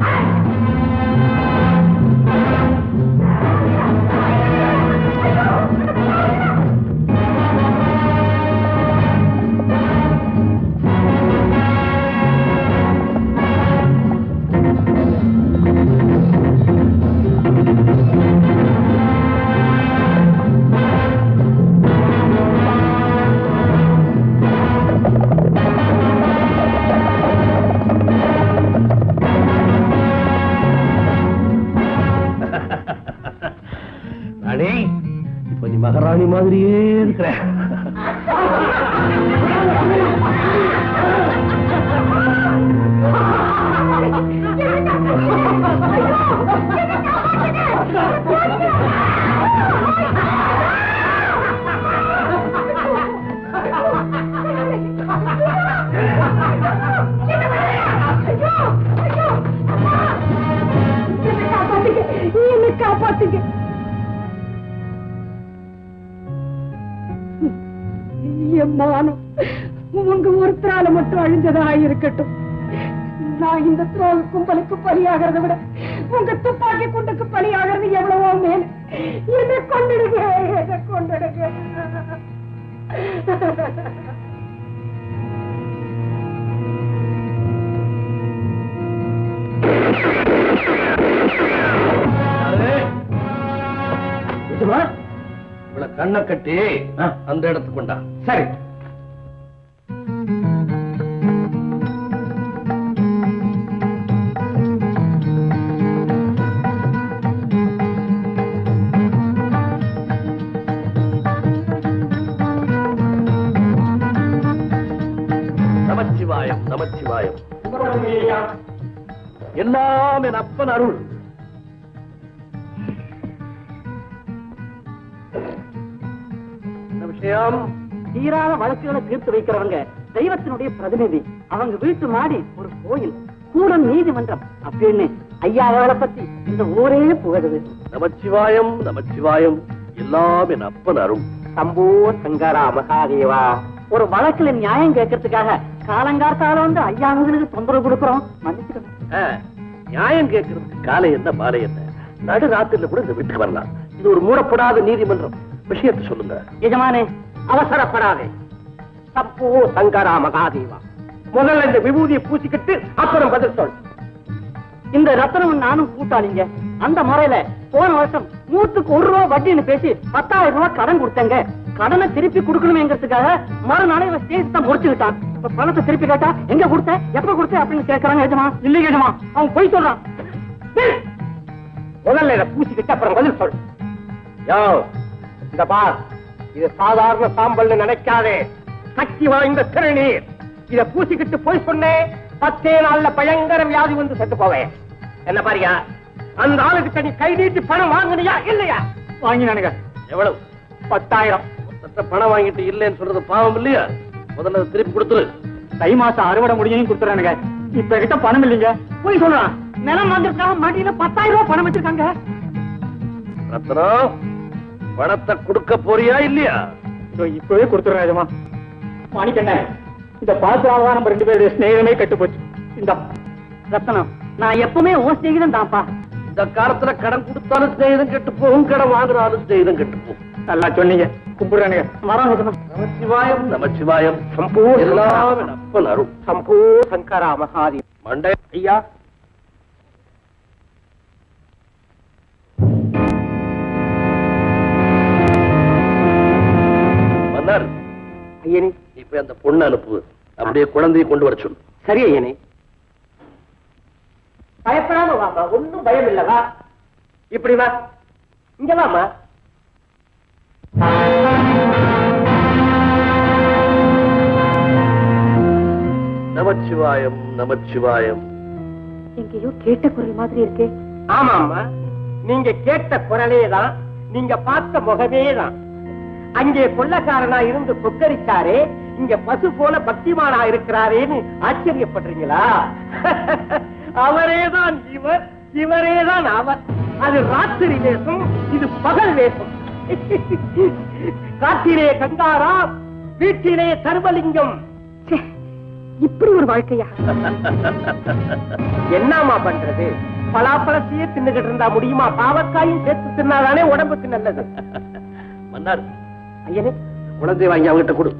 மகாராணி மாதிரியே இருக்கிற காப்பாத்துங்க. எம்மானும் உங்க ஒருத்தரால மட்டும் அழிஞ்சதா இருக்கட்டும். நான் இந்த துரோக கும்பலுக்கு பலியாகிறத விட உங்க துப்பாக்கி குண்டுக்கு பலியாகிறது எவ்வளவோ மேல். என்னை கொண்டுடுங்க, என்னை கொண்டுடுங்க. இவ்வளவு கண்ணை கட்டி அந்த இடத்துக்கு கொண்டா. சரி. நமச்சிவாயம் நமச்சிவாயம். எல்லாம் என் அப்பன் அருள். விஷயம் தீராத வழக்குகளை தீர்த்து வைக்கிறவங்க தெய்வத்தினுடைய பிரதிநிதி. அவங்க வீட்டு மாடி ஒரு கோயில், கூடம் நீதிமன்றம் அப்படின்னு ஐயாவளை பத்தி இந்த ஊரே புகழுது. நமச்சிவாயம் நமச்சிவாயம். எல்லாம் என் அப்பன் அருள். சம்போ சங்கரா மகாதேவா. ஒரு வழக்குல நியாயம் கேட்கறதுக்காக காலங்காத்தால வந்து ஐயாவுகளுக்கு தொந்தரவு கொடுக்கிறோம், மன்னிச்சுக்கணும். நியாயம் கேட்கறதுக்கு காலை என்ன மாலை என்ன, நடு ராத்திரில கூட இந்த வீட்டுக்கு வரலாம். இது ஒரு மூடப்படாத நீதிமன்றம். விஷயத்தை சொல்லுங்க. எஜமானே, அவசரப்படாதே. சம்போ சங்கரா மகாதேவா. முதல்ல இந்த விபூதியை பூசிக்கிட்டு அப்புறம் பதில் சொல். இந்த ரத்தனம் நானும் கூட்டாளிங்க. அந்த முறையில போன வருஷம் 100க்கு 1 ரூபாய் வட்டின்னு பேசி 10,000 ரூபாய் கடன் கொடுத்தங்க. கடனை திருப்பி கொடுக்கணுமேங்கிறதுக்காக மறுநாளை ஸ்டேஜ் தான் முடிச்சுக்கிட்டான். இப்ப பணத்தை திருப்பி கேட்டா எங்க கொடுத்த, எப்ப கொடுத்த அப்படின்னு கேட்கறாங்க. எஜமா இல்லைங்க எஜமா, அவன் போய் சொல்றான். முதல்ல இதை பூசிக்கிட்டு அப்புறம் பதில் சொல். இந்த பார், இது சாதாரண சாம்பல் நினைக்காதே. சக்தி வாய்ந்த திருநீர். இத பூசிக்கிட்டு போய் சொன்னேன், 10 நாள்ல பயங்கர வியாதி வந்து செத்து போவேன். என்ன பாரியா, அந்த ஆளுக்கு நீ கை நீட்டி பணம் வாங்கினியா இல்லையா? வாங்கினானுங்க. எவ்வளவு? 10,000. பணம் வாங்கிட்டு இல்லைன்னு சொல்றது பாவம் இல்லையா? முதல்ல திருப்பி கொடுத்துரு. தை மாசம் அறுவடை முடியும் கொடுத்துறானுங்க. இப்ப கிட்ட பணம் இல்லைங்க. போய் சொல்றான். நிலம் வாங்கிருக்காக மாட்டியில 10,000 ரூபாய் பணம் வச்சிருக்காங்க. ரத்னம், பணத்தை கொடுக்க போறியா இல்லையா? இப்பவே கொடுத்துறேன் எஜமா. மாணிக்கண்ண, இந்த பாத்திராவா நம்ம 2 பேருடைய ஸ்நேகமே கெட்டு போச்சு. இந்த ரத்னம், நான் எப்பவுமே ஓ ஸ்நேகிதம் தான்ப்பா. இந்த காலத்துல கடன் கொடுத்தாலும் ஸ்நேகிதம் கெட்டு போகும், கடன் வாங்குறாலும் ஸ்நேகிதம் கெட்டு போகும். நல்லா சொன்னீங்க. கும்பிடுறானுங்க. வராங்க. நமச்சிவாயம் நமச்சிவாயம். சம்பூ எல்லாம் அப்பன் அருள். சம்பூ சங்கரா மகாதி. மண்டை ஐயா, மன்னர், ஐயனே, இப்ப அந்த பொண்ணு அனுப்பு. அப்படியே குழந்தையை கொண்டு வர சொல்லு. சரி ஐயனே. பயப்படாம வாமா, ஒன்னும் பயம் இல்லவா. இப்படி வா, இங்க வாமா. நமச்சிவாயம் நமச்சிவாயம். எங்கேயோ கேட்ட குரல் மாதிரி இருக்கே. ஆமாம்மா, நீங்க கேட்ட குரலே தான், நீங்க பார்த்த முகமே தான். அங்கே கொள்ளக்காரனா இருந்து கொக்கரிச்சாரே, இங்க பசு போல பக்திமானா இருக்கிறாரேன்னு ஆச்சரியப்படுறீங்களா? அவரேதான் இவர், இவரேதான் அவர். அது ராத்திரி வேஷம், இது பகல் வேஷம். காட்டிலே கங்காரா, வீட்டிலே சர்வலிங்கம். இப்படி ஒரு வாழ்க்கையா? என்னமா பண்றது? பலாப்பழத்தையே தின்னுகிட்டு இருந்தா முடியுமா? பாவக்காயும் சேர்த்து தின்னாதானே உடம்புக்கு நல்லது. மன்னார், ஐயனே, குழந்தைய வாங்கி அவங்கிட்ட கொடு.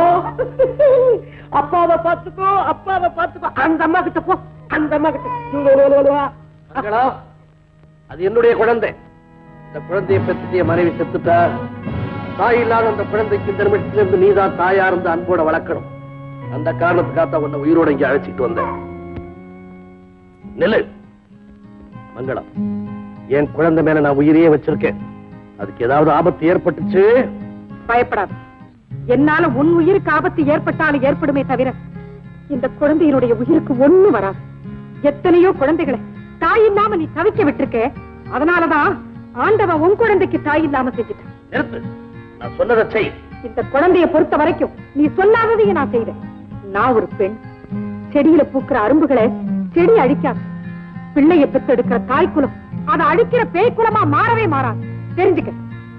அப்பாவை பாத்துக்கோ, அப்பாவை பாத்துக்கோ. அந்த அம்மா கிட்ட போ, அந்த அம்மா கிட்ட. மங்களா, அது என்னுடைய குழந்தை. இந்த குழந்தையை பற்றி மனைவி செத்துட்டா. தாய் இல்லாத அந்த குழந்தைக்கு இந்த நிமிஷத்திலிருந்து நீதான் தாயா இருந்து அன்போட வளர்க்கணும். அந்த காரணத்துக்காக உன்னை உயிரோட இங்க அழைச்சிட்டு வந்தேன். நெல்லு மங்களா, என் குழந்தை மேல நான் உயிரையே வச்சிருக்கேன். அதுக்கு ஏதாவது ஆபத்து ஏற்பட்டுச்சு பயப்படாது. என்னால உன் உயிருக்கு ஆபத்து ஏற்பட்டாலும் ஏற்படுமே தவிர இந்த குழந்தையினுடைய உயிருக்கு ஒண்ணு வராது. எத்தனையோ குழந்தைகளை தாய் இல்லாம நீ தவிக்க விட்டுருக்க. அதனாலதான் ஆண்டவன் உன் குழந்தைக்கு தாய் இல்லாம செஞ்சுட்டான். நிறுத்து, நான் சொன்னதை செய். இந்த குழந்தைய பொறுத்த வரைக்கும் நீ சொல்லாததையும் நான் செய்வேன். நான் ஒரு பெண். செடியில பூக்கிற அரும்புகளை செடி அழிக்காது. பிள்ளைய பெத்தெடுக்கிற தாய் குலம் அதை அழிக்கிற பேய் குலமா மாறவே மாறாது. தெரிஞ்சுக்க.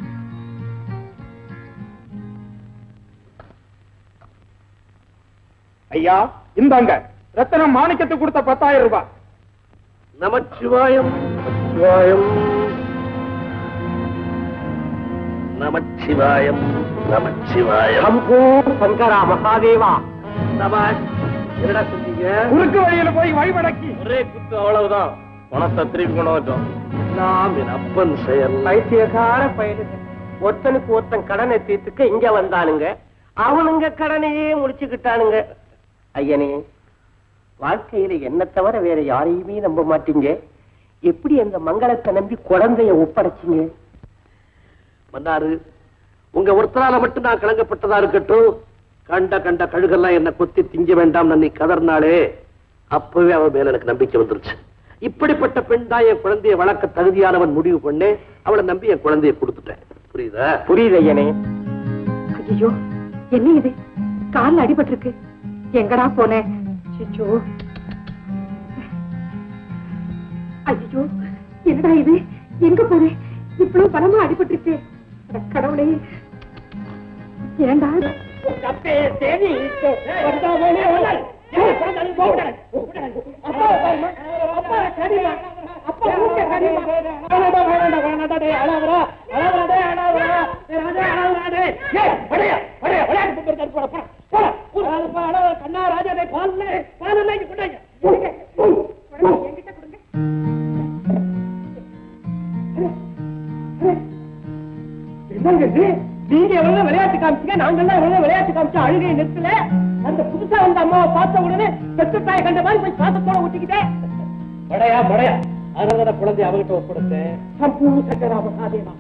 ஐயா, இந்தாங்க ரத்தனம் மாணிக்கத்துக்கு கொடுத்த 10,000 ரூபாய். நமச்சிவாயம், நமச்சிவாயம், நமச்சிவாயம், நமச்சிவாயம். அம்போ சங்கரா மகாதேவா. சபாஷ். என்னடா செஞ்சீங்க? குறுக்கு வழியில போய் வழிமடக்கி ஒரே குத்து, அவ்வளவுதான். பணத்தை திருப்பி கொண்டு வந்தோம். எல்லாம் என் அப்பன் செயல். பைத்தியக்கார பயிலுங்க. ஒருத்தனுக்கு ஒருத்தன் கடனை தீர்த்துக்க இங்க வந்தானுங்க. அவனுங்க கடனையே முடிச்சுக்கிட்டானுங்க. ஐயனே, வாழ்க்கையில என்ன தவிர வேற யாரையுமே நம்ப மாட்டீங்க. எப்படி அந்த மங்களத்தை நம்பி குழந்தைய ஒப்படைச்சிங்க? மன்னாரு, உங்க ஒருத்தரால மட்டும் நான் கலங்கப்பட்டதா இருக்கட்டும். கண்ட கண்ட கழுகெல்லாம் என்ன கொத்தி திங்க வேண்டாம் நீ கதர்னாலே அப்பவே அவன் மேல எனக்கு நம்பிக்கை வந்துருச்சு. இப்படிப்பட்ட பெண் தான் என் குழந்தைய வளர்க்க தகுதியானவன் முடிவு பண்ணே அவளை நம்பி என் குழந்தைய கொடுத்துட்டேன். புரியுதா? புரியுது ஐயனே. ஐயோ, என்ன இது? கால்ல அடிபட்டு இருக்கு. எங்கடா போனேன்? ஐயோ, என்னடா இது? எங்க போனேன்? இவ்வளவு பலமா அடிபட்டு இருக்கு. கடவுளே, ஏண்டா? நீங்க எவ்வளவு விளையாட்டு காமிச்சீங்க, நாங்கெல்லாம் எவ்வளவு விளையாட்டு காமிச்சா அழுகை நிறுத்தல. அந்த புதுசா வந்த அம்மாவை பார்த்த உடனே பெற்ற தாய் கண்ட மாதிரி போய் பாசத்தோட ஊட்டிக்கிட்டேன். படையா படையா, அதனால குழந்தைய அவகிட்ட ஒப்படைத்தேன். சம்பூ சங்கரா மகாதேவா.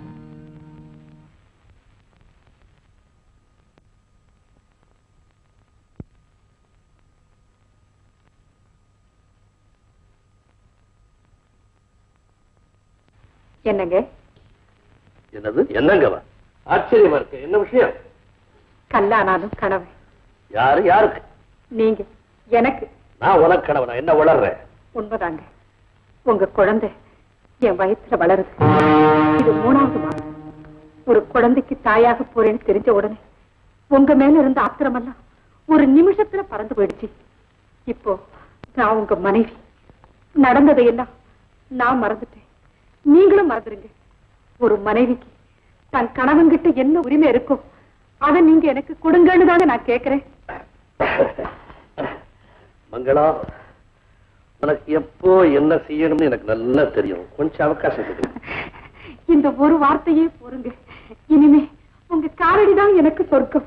என்னங்க? என்னது? என்னங்கவா? ஆச்சரியமா இருக்கு. என்ன விஷயம்? கல்லானாலும் கனவு. யாரு? யாருக்கு? நீங்க எனக்கு. நான் உனக்கு கனவனா? என்ன வளர்றேன்? உண்மைதாங்க. உங்க குழந்தை என் வயசுல வளருது. இது 3வது மாதம். ஒரு குழந்தைக்கு தாயாக போறேன்னு தெரிஞ்ச உடனே உங்க மேல இருந்த ஆத்திரமெல்லாம் ஒரு நிமிஷத்துல பறந்து போயிடுச்சு. இப்போ நான் உங்க மனைவி. நடந்ததையெல்லாம் நான் மறந்துட்டேன். நீங்களும் மறந்துருங்க. ஒரு மனைவிக்கு தன் கணவன்கிட்ட என்ன உரிமை இருக்கும் அதை நீங்க எனக்கு கொடுங்கன்னு தாங்க நான் கேட்கிறேன். மங்களா, உனக்கு எப்போ என்ன செய்யணும்னு எனக்கு நல்லா தெரியும். கொஞ்சம் அவகாசம் கொடுங்க. இந்த ஒரு வார்த்தையே போருங்க. இனிமே உங்க காரடிதான் எனக்கு சொர்க்கம்.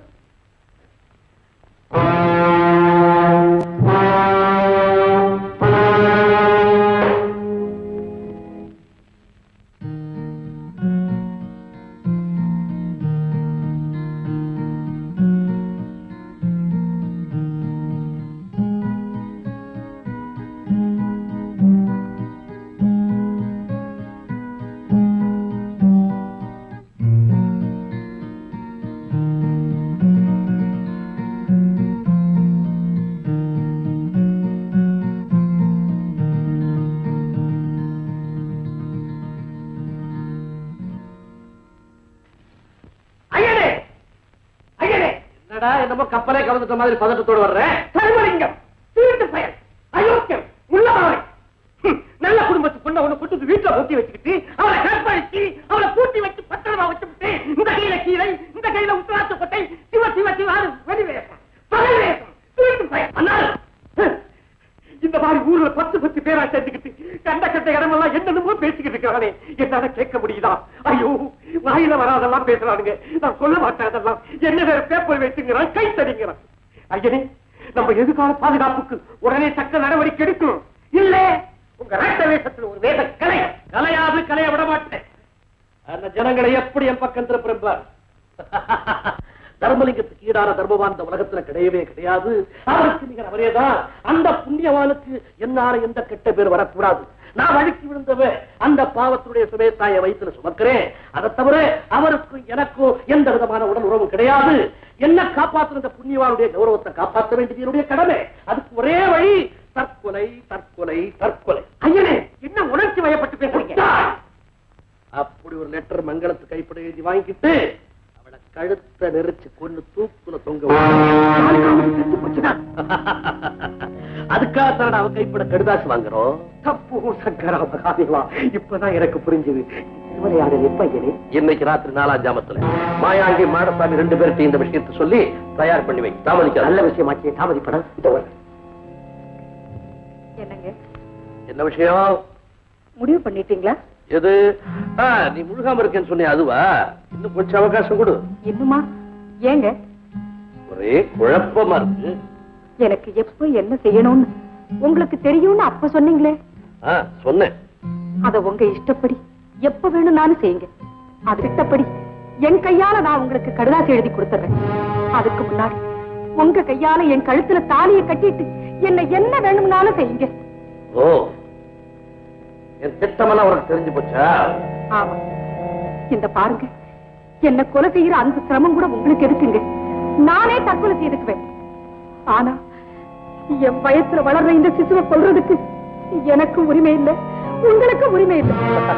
என்னடா என்னமோ கப்பலே கலந்துட்ட மாதிரி பதட்டத்தோடு வர்றேன். சர்வலிங்கம், திருட்டு பயல், அயோக்கியம், உள்ளவரை, நல்ல குடும்பத்து பொண்ணை ஒண்ணு கொண்டு வீட்டுல பூட்டி வச்சுக்கிட்டு அவளை கற்பழிச்சு அவளை பூட்டி வச்சு பத்திரமா வச்சுட்டு இந்த கையில கீழே இந்த கையில உத்தராட்சி கொட்டை சிவ சிவ சிவாரு வெளிவேசம் பகல்வேசம் திருட்டு பயல். அண்ணாரு, இந்த மாதிரி ஊர்ல 10 பேரா சேர்த்துக்கிட்டு கண்ட கட்ட இடமெல்லாம் என்னென்னமோ பேசிக்கிட்டு இருக்கிறானே, என்னால கேட்க முடியுதா? ஐயோ, வாயில வராதெல்லாம் பேசுறானுங்க. நான் சொல்ல மாட்டேன் அதெல்லாம். என்ன வேற பேப்பர் வச்சுங்கிறான், கை தடிங்கிறான். ஐயனே, நம்ம எதிர்கால பாதுகாப்புக்கு உடனே தக்க நடவடிக்கை எடுக்கணும். இல்ல உங்க ரத்த வேஷத்துல ஒரு வேத கலை கலையாது, கலைய விட மாட்டேன். அந்த ஜனங்களை எப்படி என் பக்கம் திருப்ப தர்மலிங்கத்துக்கு ஈடான தர்மவான் இந்த உலகத்துல கிடையவே கிடையாது. அவருக்கு நீங்க அவரேதான். அந்த புண்ணியவானுக்கு என்னால எந்த கெட்ட பேர் வரக்கூடாது. நான் வழுக்கி விழுந்தவன் அந்த பாவத்துடைய சுமேத்தாய வயிற்றுல சுமக்கிறேன். அதை தவிர அவருக்கும் எனக்கும் எந்த விதமான உடல் உறவும் கிடையாது. என்ன காப்பாற்றுற இந்த புண்ணியவானுடைய கௌரவத்தை காப்பாற்ற வேண்டியது என்னுடைய கடமை. அதுக்கு ஒரே வழி தற்கொலை, தற்கொலை, தற்கொலை. ஐயனே, என்ன உணர்ச்சி வயப்பட்டு பேசுறீங்க? அப்படி ஒரு லெட்டர் மங்களத்து கைப்பட எழுதி வாங்கிட்டு அவளை கழுத்தை நெரிச்சு கொண்டு தூக்குல தொங்க அதுக்காக அவ கைப்பட கடுதாசு வாங்குறோம். தப்பு சங்கரா மகாதேவா, இப்பதான் எனக்கு புரிஞ்சது. இன்னைக்கு ராத்திரி 4ஆம் ஜாமத்துல மாயாண்டி மாடசாமி 2 பேருக்கு இந்த விஷயத்தை சொல்லி தயார் பண்ணி வை. தாமதிக்க நல்ல விஷயமாச்சு, தாமதிப்படம். என்னங்க என்ன விஷயம்? முடிவு பண்ணிட்டீங்களா? எது? நீ முழுகாம இருக்கேன்னு சொன்னிய அதுவா? இன்னும் கொஞ்சம் அவகாசம் கொடு. இன்னுமா? ஏங்க ஒரே குழப்பமா இருக்கு. எனக்கு எப்ப என்ன செய்யணும்னு உங்களுக்கு தெரியும்னு அப்ப சொன்னீங்களே. சொன்னேன். அத உங்க இஷ்டப்படி எப்ப வேணும்னாலும் செய்யுங்க. அது இஷ்டப்படி என் கையால நான் உங்களுக்கு கடுதாசி எழுதி கொடுத்துறேன். அதுக்கு முன்னாடி உங்க கையால என் கழுத்துல தாலியை கட்டிட்டு என்ன வேணும்னாலும் செய்யுங்க. ஓ, என் திட்டமெல்லாம் உனக்கு தெரிஞ்சு போச்சா? ஆமா. இந்த பாருங்க, என்ன கொலை செய்யற அந்த சிரமம் கூட உங்களுக்கு எதுக்குங்க? நானே தற்கொலை செய்துக்குவேன். ஆனா என் வயசுல வளர்ற இந்த சிசுவை கொல்றதுக்கு எனக்கு உரிமை இல்லை, உங்களுக்கு உரிமை இல்லை.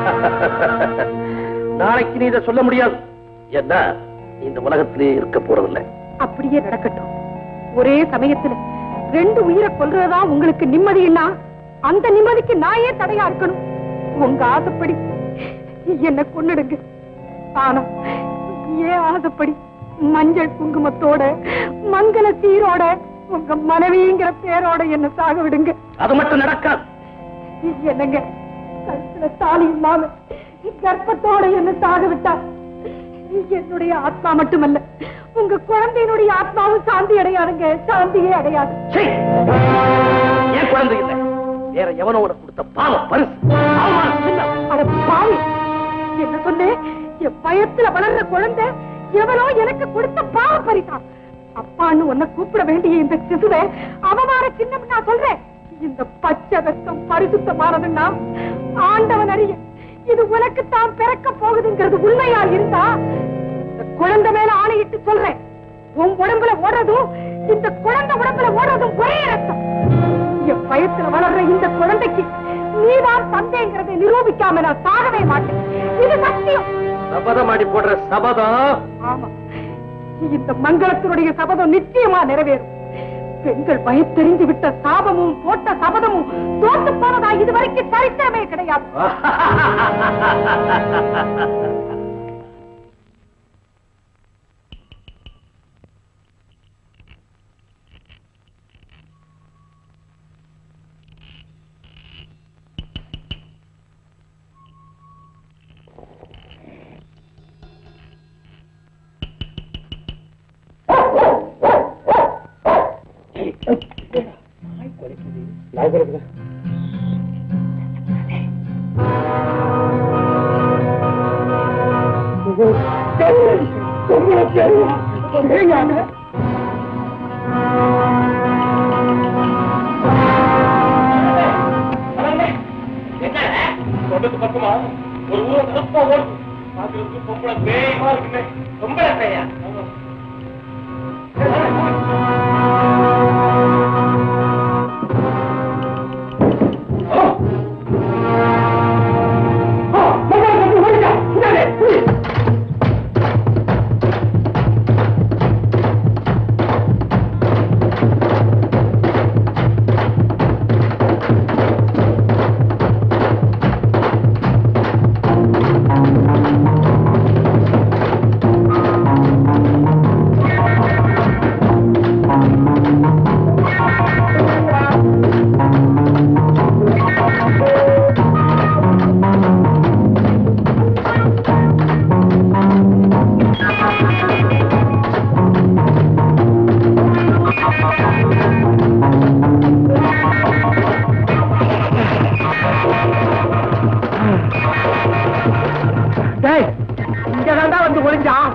நாளைக்கு நீ இதை சொல்ல முடியாது. என்ன, இந்த உலகத்திலே இருக்க போறதில்லை. அப்படியே நடக்கட்டும். ஒரே சமயத்துல 2 உயிரை கொல்றதா உங்களுக்கு நிம்மதினா அந்த நிம்மதிக்கு நான் ஏன் தடையா இருக்கணும்? உங்க ஆசைப்படி என்ன கொன்னுடுங்க. ஆனா ஏன் ஆசைப்படி மஞ்சள் குங்குமத்தோட மங்கள சீரோட உங்க மனைவிங்கிற பேரோட என்ன சாக விடுங்க. அது மட்டும் நடக்காது. என்னங்க, கழுத்துல தாலி இல்லாம கர்ப்பத்தோட என்ன சாக விட்டா என்னுடைய ஆத்மா மட்டுமல்ல, உங்க குழந்தையினுடைய ஆத்மாவும் சாந்தி அடையாதுங்க. சாந்தியே அடையாது. என் குழந்தை இல்லை, வேற எவனோட கொடுத்த பாவ பரிசு. அட பாவி, என்ன சொன்னேன்? என் பயத்துல வளர்ற குழந்தை எவனோ எனக்கு கொடுத்த பாவ பரிசா? அப்பான்னு உன்னை கூப்பிட வேண்டிய இந்த சிசுவை அவமான சின்னம் நான் சொல்றேன். இந்த பச்சை ரத்தம் பரிசுத்தமானதுன்னா ஆண்டவன் அறிய இது உனக்கு தான் பிறக்க போகுதுங்கிறது உண்மையா இருந்தா இந்த குழந்தை மேல ஆணையிட்டு சொல்றேன், உன் உடம்புல ஓடுறதும் இந்த குழந்தை உடம்புல ஓடுறதும் ஒரே ரத்தம். என் பயத்துல வளர்ற இந்த குழந்தைக்கு நீதான் தந்தைங்கிறதை நிரூபிக்காம நான் சாகவே மாட்டேன். இது சத்தியம். சபதம் அடி போடுற சபதம். ஆமா, இந்த மங்களத்தினுடைய சபதம் நிச்சயமா நிறைவேறும். பெண்கள் பயத்தெறிந்து விட்ட சாபமும் போட்ட சபதமும் தோத்து போனதா இதுவரைக்கும் சரித்திரமே கிடையாது. பக்கமா ஒரு ஊரை நிரப்பா ஓடுது. பாக்குறதுக்கு பொம்பளை பேயமா இருக்குமே. பொம்பளை பேயா? இங்கதான்டா வந்து ஒளிஞ்சான்.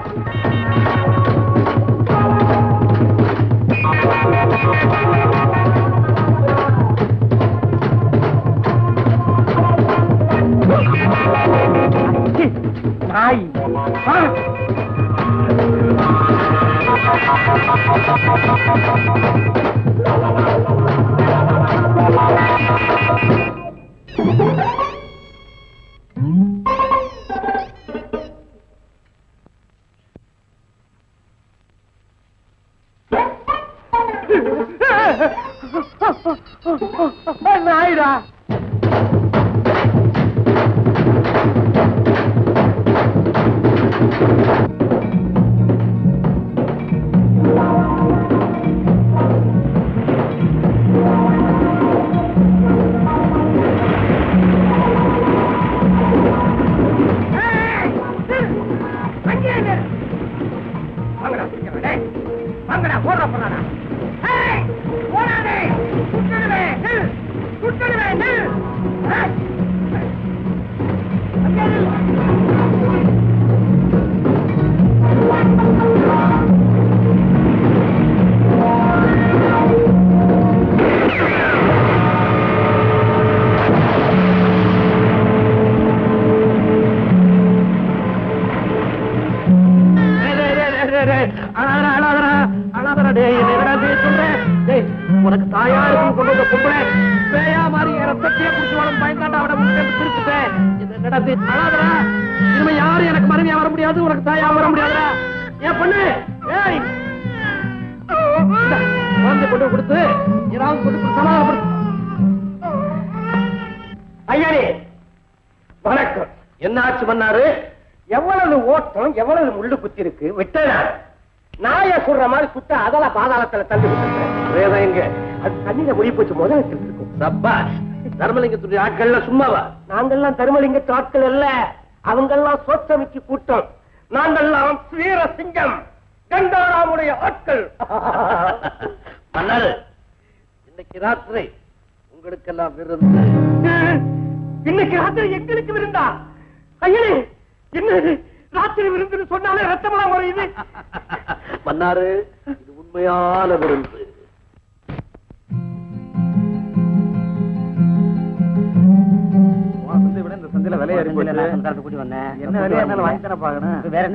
நாய் நாயிடா. உனக்கு தாயா இருக்கும் கொண்டு வந்த பொம்பளை பேயா மாதிரி ரத்தத்தையே குடிச்சு வளம் பயந்தாண்டா அவட முன்னாடி பிரிச்சுட்டேன். இது நடந்து அழாதரா. இனிமே யாரும் எனக்கு மனைவியா வர முடியாது, உனக்கு தாயா வர முடியாதுடா. ஏன் பண்ணு ஏய் குழந்தை கொண்டு கொடுத்து ஏதாவது கொண்டு சமாதானப்படுத்து. ஐயாரே வணக்கம். என்னாச்சு பண்ணாரு? எவ்வளவு ஓட்டம் எவ்வளவு முள்ளு குத்தி இருக்கு விட்டா நாய சுடுற மாதிரி சுட்ட அதல பாதாளத்துல தள்ளி விட்டுருக்கேன். வேதம் எங்க? அது தண்ணியில ஒளி போச்சு முதல்ல இருக்கும். சப்பாஷ். தர்மலிங்கத்துடைய ஆட்கள்ல சும்மாவா? நாங்கெல்லாம் தருமலிங்க ஆட்கள் இல்ல, அவங்கெல்லாம் சோற்றமிக்கு கூட்டம். நாங்கெல்லாம் வீர சிங்கம் கண்டாராமுடைய ஆட்கள். பண்ணாரு இன்னைக்கு ராத்திரி உங்களுக்கெல்லாம் விருந்து. இன்னைக்கு ராத்திரி எங்களுக்கு விருந்தா? ஐயனே என்ன ராத்திரி விருந்துன்னு சொன்னாலே ரத்தமெல்லாம் வருது. மன்னாரு இது உண்மையான விருந்து. விட இந்த சந்தையில விலை ஏறி கூட்டி வந்தேன். என்ன விலையா இருந்தாலும் வாங்கி தானே பாக்கணும். வேற என்ன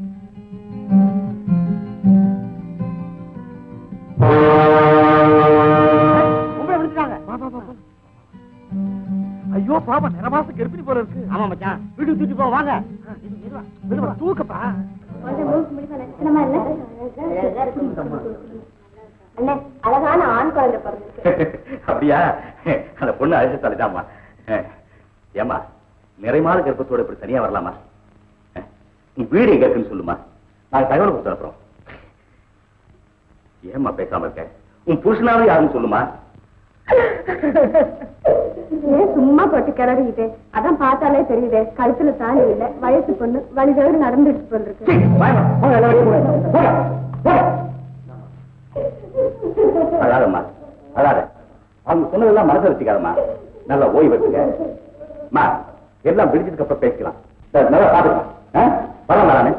ஐயோ பாப்பா நிறமாசம் கெடுப்பினி போல இருக்கு. ஆமா மச்சான் வீடு தூக்கி போ வாங்க. தூக்கப்பா அழகான ஆண் குழந்தை பிறந்திருக்கு. அப்படியா? அந்த பொண்ணு அழைச்சு தலைதாமா. ஏமா நிறைமாத கர்ப்பத்தோட இப்படி தனியா வரலாமா? நீ வீடு எங்க இருக்குன்னு சொல்லுமா, நாங்க தகவல் கொடுத்து அனுப்புறோம். ஏமா பேசாம இருக்க? உன் புருஷனாவது யாருன்னு சொல்லுமா. சும்மா போட்டு கிளறிக்கிட்டே அதான் பார்த்தாலே தெரியுதே. கழுத்துல தாலி இல்ல, வயசு பொண்ணு வழி தவிர நடந்துட்டு போயிருக்கு. அழாதம்மா அழாத. அவங்க சொன்னதெல்லாம் மனசு வச்சுக்காதம்மா. நல்லா ஓய்வு எடுத்துங்க. எல்லாம் விடிஞ்சதுக்கு அப்புறம் பேசிக்கலாம். நல்லா பாத்துக்கலாம். வரலாம் நானு.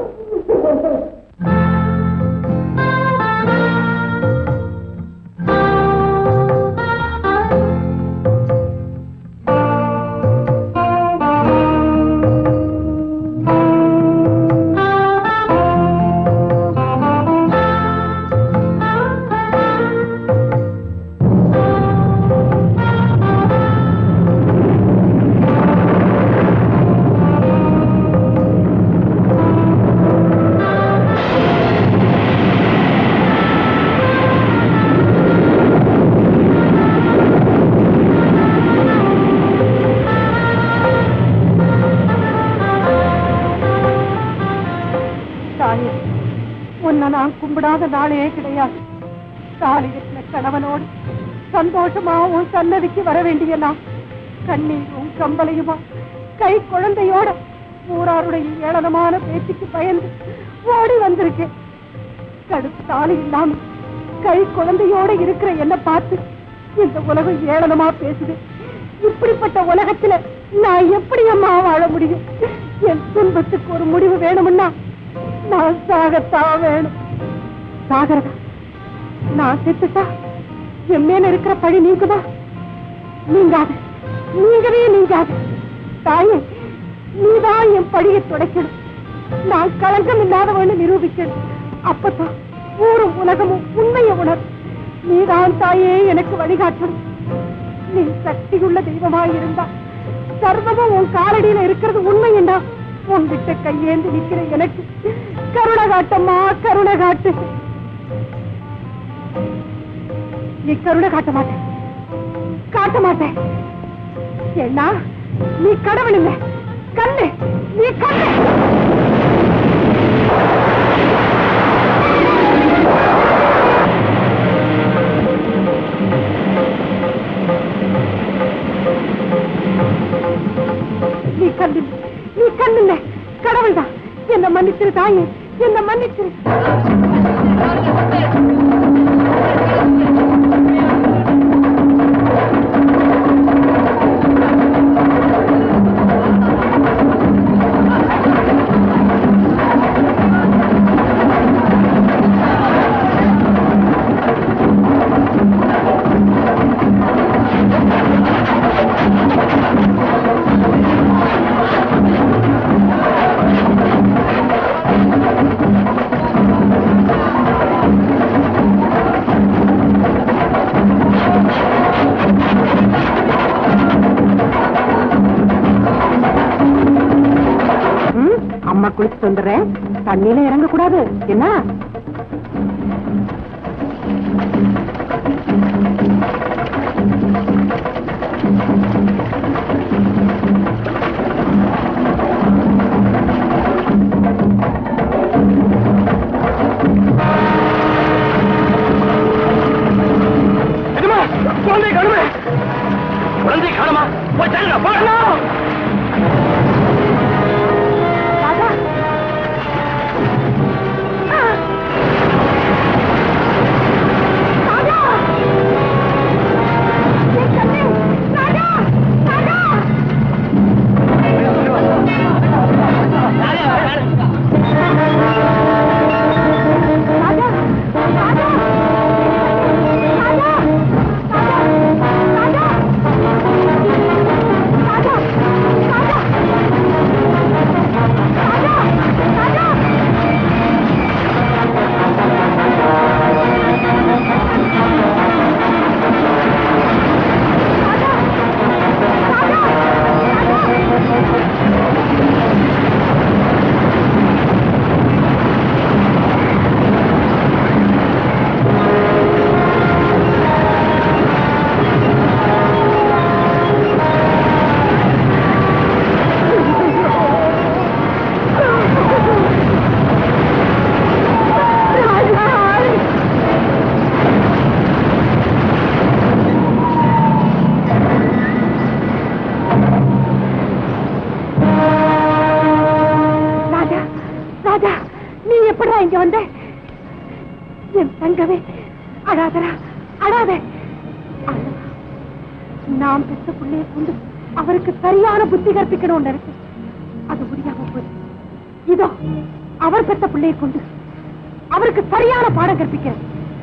கும்பிடாத நாளே கிடையாது. தாலி கட்டின கணவனோடு சந்தோஷமாவும் சன்னதிக்கு வர வேண்டிய நான் கண்ணீரும் கம்பளையுமா கை குழந்தையோட ஊராருடைய ஏளனமான பேச்சுக்கு பயந்து ஓடி வந்திருக்கேன். கடுத்து தாலி இல்லாம கை குழந்தையோட இருக்கிற என்ன பார்த்து இந்த உலகம் ஏளனமா பேசுது. இப்படிப்பட்ட உலகத்துல நான் எப்படி அம்மா வாழ முடியும்? என் துன்பத்துக்கு ஒரு முடிவு வேணும்னா நான் சாகத்தான் வேணும். சாகரதா, நான் செத்துட்டா என் மேல இருக்கிற பழி நீங்குமா? நீங்காது, நீங்கவே நீங்காது. தாயே, நீதான் என் பழியை துடைக்கணும். நான் களங்கம் இல்லாதவன்னு நிரூபிக்கணும். அப்பதான் ஊரும் உலகமும் உண்மையை உணரும். நீதான் தாயே எனக்கு வழிகாட்டணும். நீ சக்தியுள்ள தெய்வமாயிருந்தா சர்வமும் உன் காலடியில இருக்கிறது உண்மை என்றா உன்கிட்ட கையேந்து நிக்கிற எனக்கு கருணை காட்டம்மா, கருணை காட்டு. நீ கருணை காட்ட மாட்டேன், காட்ட மாட்டேன். ஏன்னா நீ கடவுள் இல்லை, கண்ணு. நீ கண்ணு. நீ கண்ணு, நீ கண்ணு, கடவுள் தான். என்ன மன்னிச்சிரு தாயே, என்ன மன்னிச்சிரு. அம்மா குளிச்சுட்டு வந்துடுறேன். தண்ணியில இறங்க கூடாது என்ன? குழந்தை காணுமா? போய் நாம் பெற்ற பிள்ளையை கொண்டு அவருக்கு சரியான புத்தி கற்பிக்கணும் இருக்கு. அது முடியாம போய் இதோ அவர் பெற்ற பிள்ளையை கொண்டு அவருக்கு சரியான பாடம் கற்பிக்கிறது.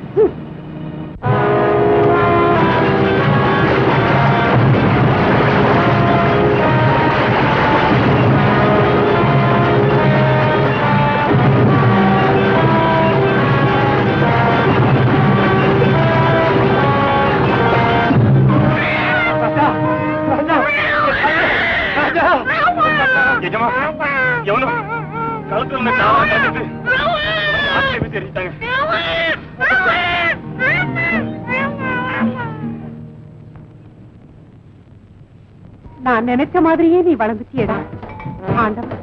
நான் நினைச்ச மாதிரியே நீ வளர்ந்துட்டியடா ஆண்டவன்.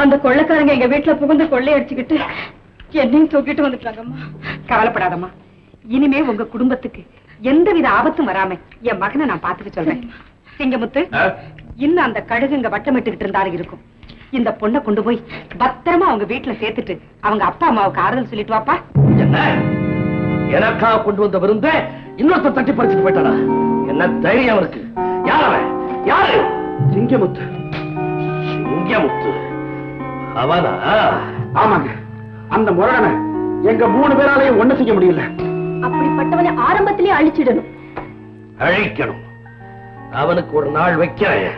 அந்த கொள்ளைக்காரங்க எங்க வீட்டுல புகுந்து கொள்ளையடிச்சுக்கிட்டு என்னையும் தூக்கிட்டு வந்துட்டாங்கம்மா. கவலைப்படாதம்மா, இனிமே உங்க குடும்பத்துக்கு எந்தவித ஆபத்தும் வராம என் மகனை நான் பாத்துக்க சொல்றேன். சிங்கமுத்து, இன்னும் அந்த கழுகுங்க வட்டமிட்டுக்கிட்டு இருந்தாலும் இருக்கும். இந்த பொண்ணை கொண்டு போய் பத்திரமா அவங்க வீட்டுல சேர்த்துட்டு அவங்க அப்பா அம்மாவுக்கு ஆறுதல் சொல்லிட்டு வாப்பா. என்ன எனக்காக கொண்டு வந்த விருந்த இன்னொருத்தர் தட்டி பறிச்சுட்டு போயிட்டானா? என்ன தைரியம் இருக்கு? யாரு யாரு? சிங்கமுத்து. சிங்கமுத்து அவனா? ஆமாங்க, அந்த முரடனை எங்க 3 பேராலையும் ஒண்ணு செய்ய முடியல. அப்படிப்பட்டவனை ஆரம்பத்திலே அழிச்சிடணும். அழிக்கணும். அவனுக்கு ஒரு நாள் வைக்கிறேன்.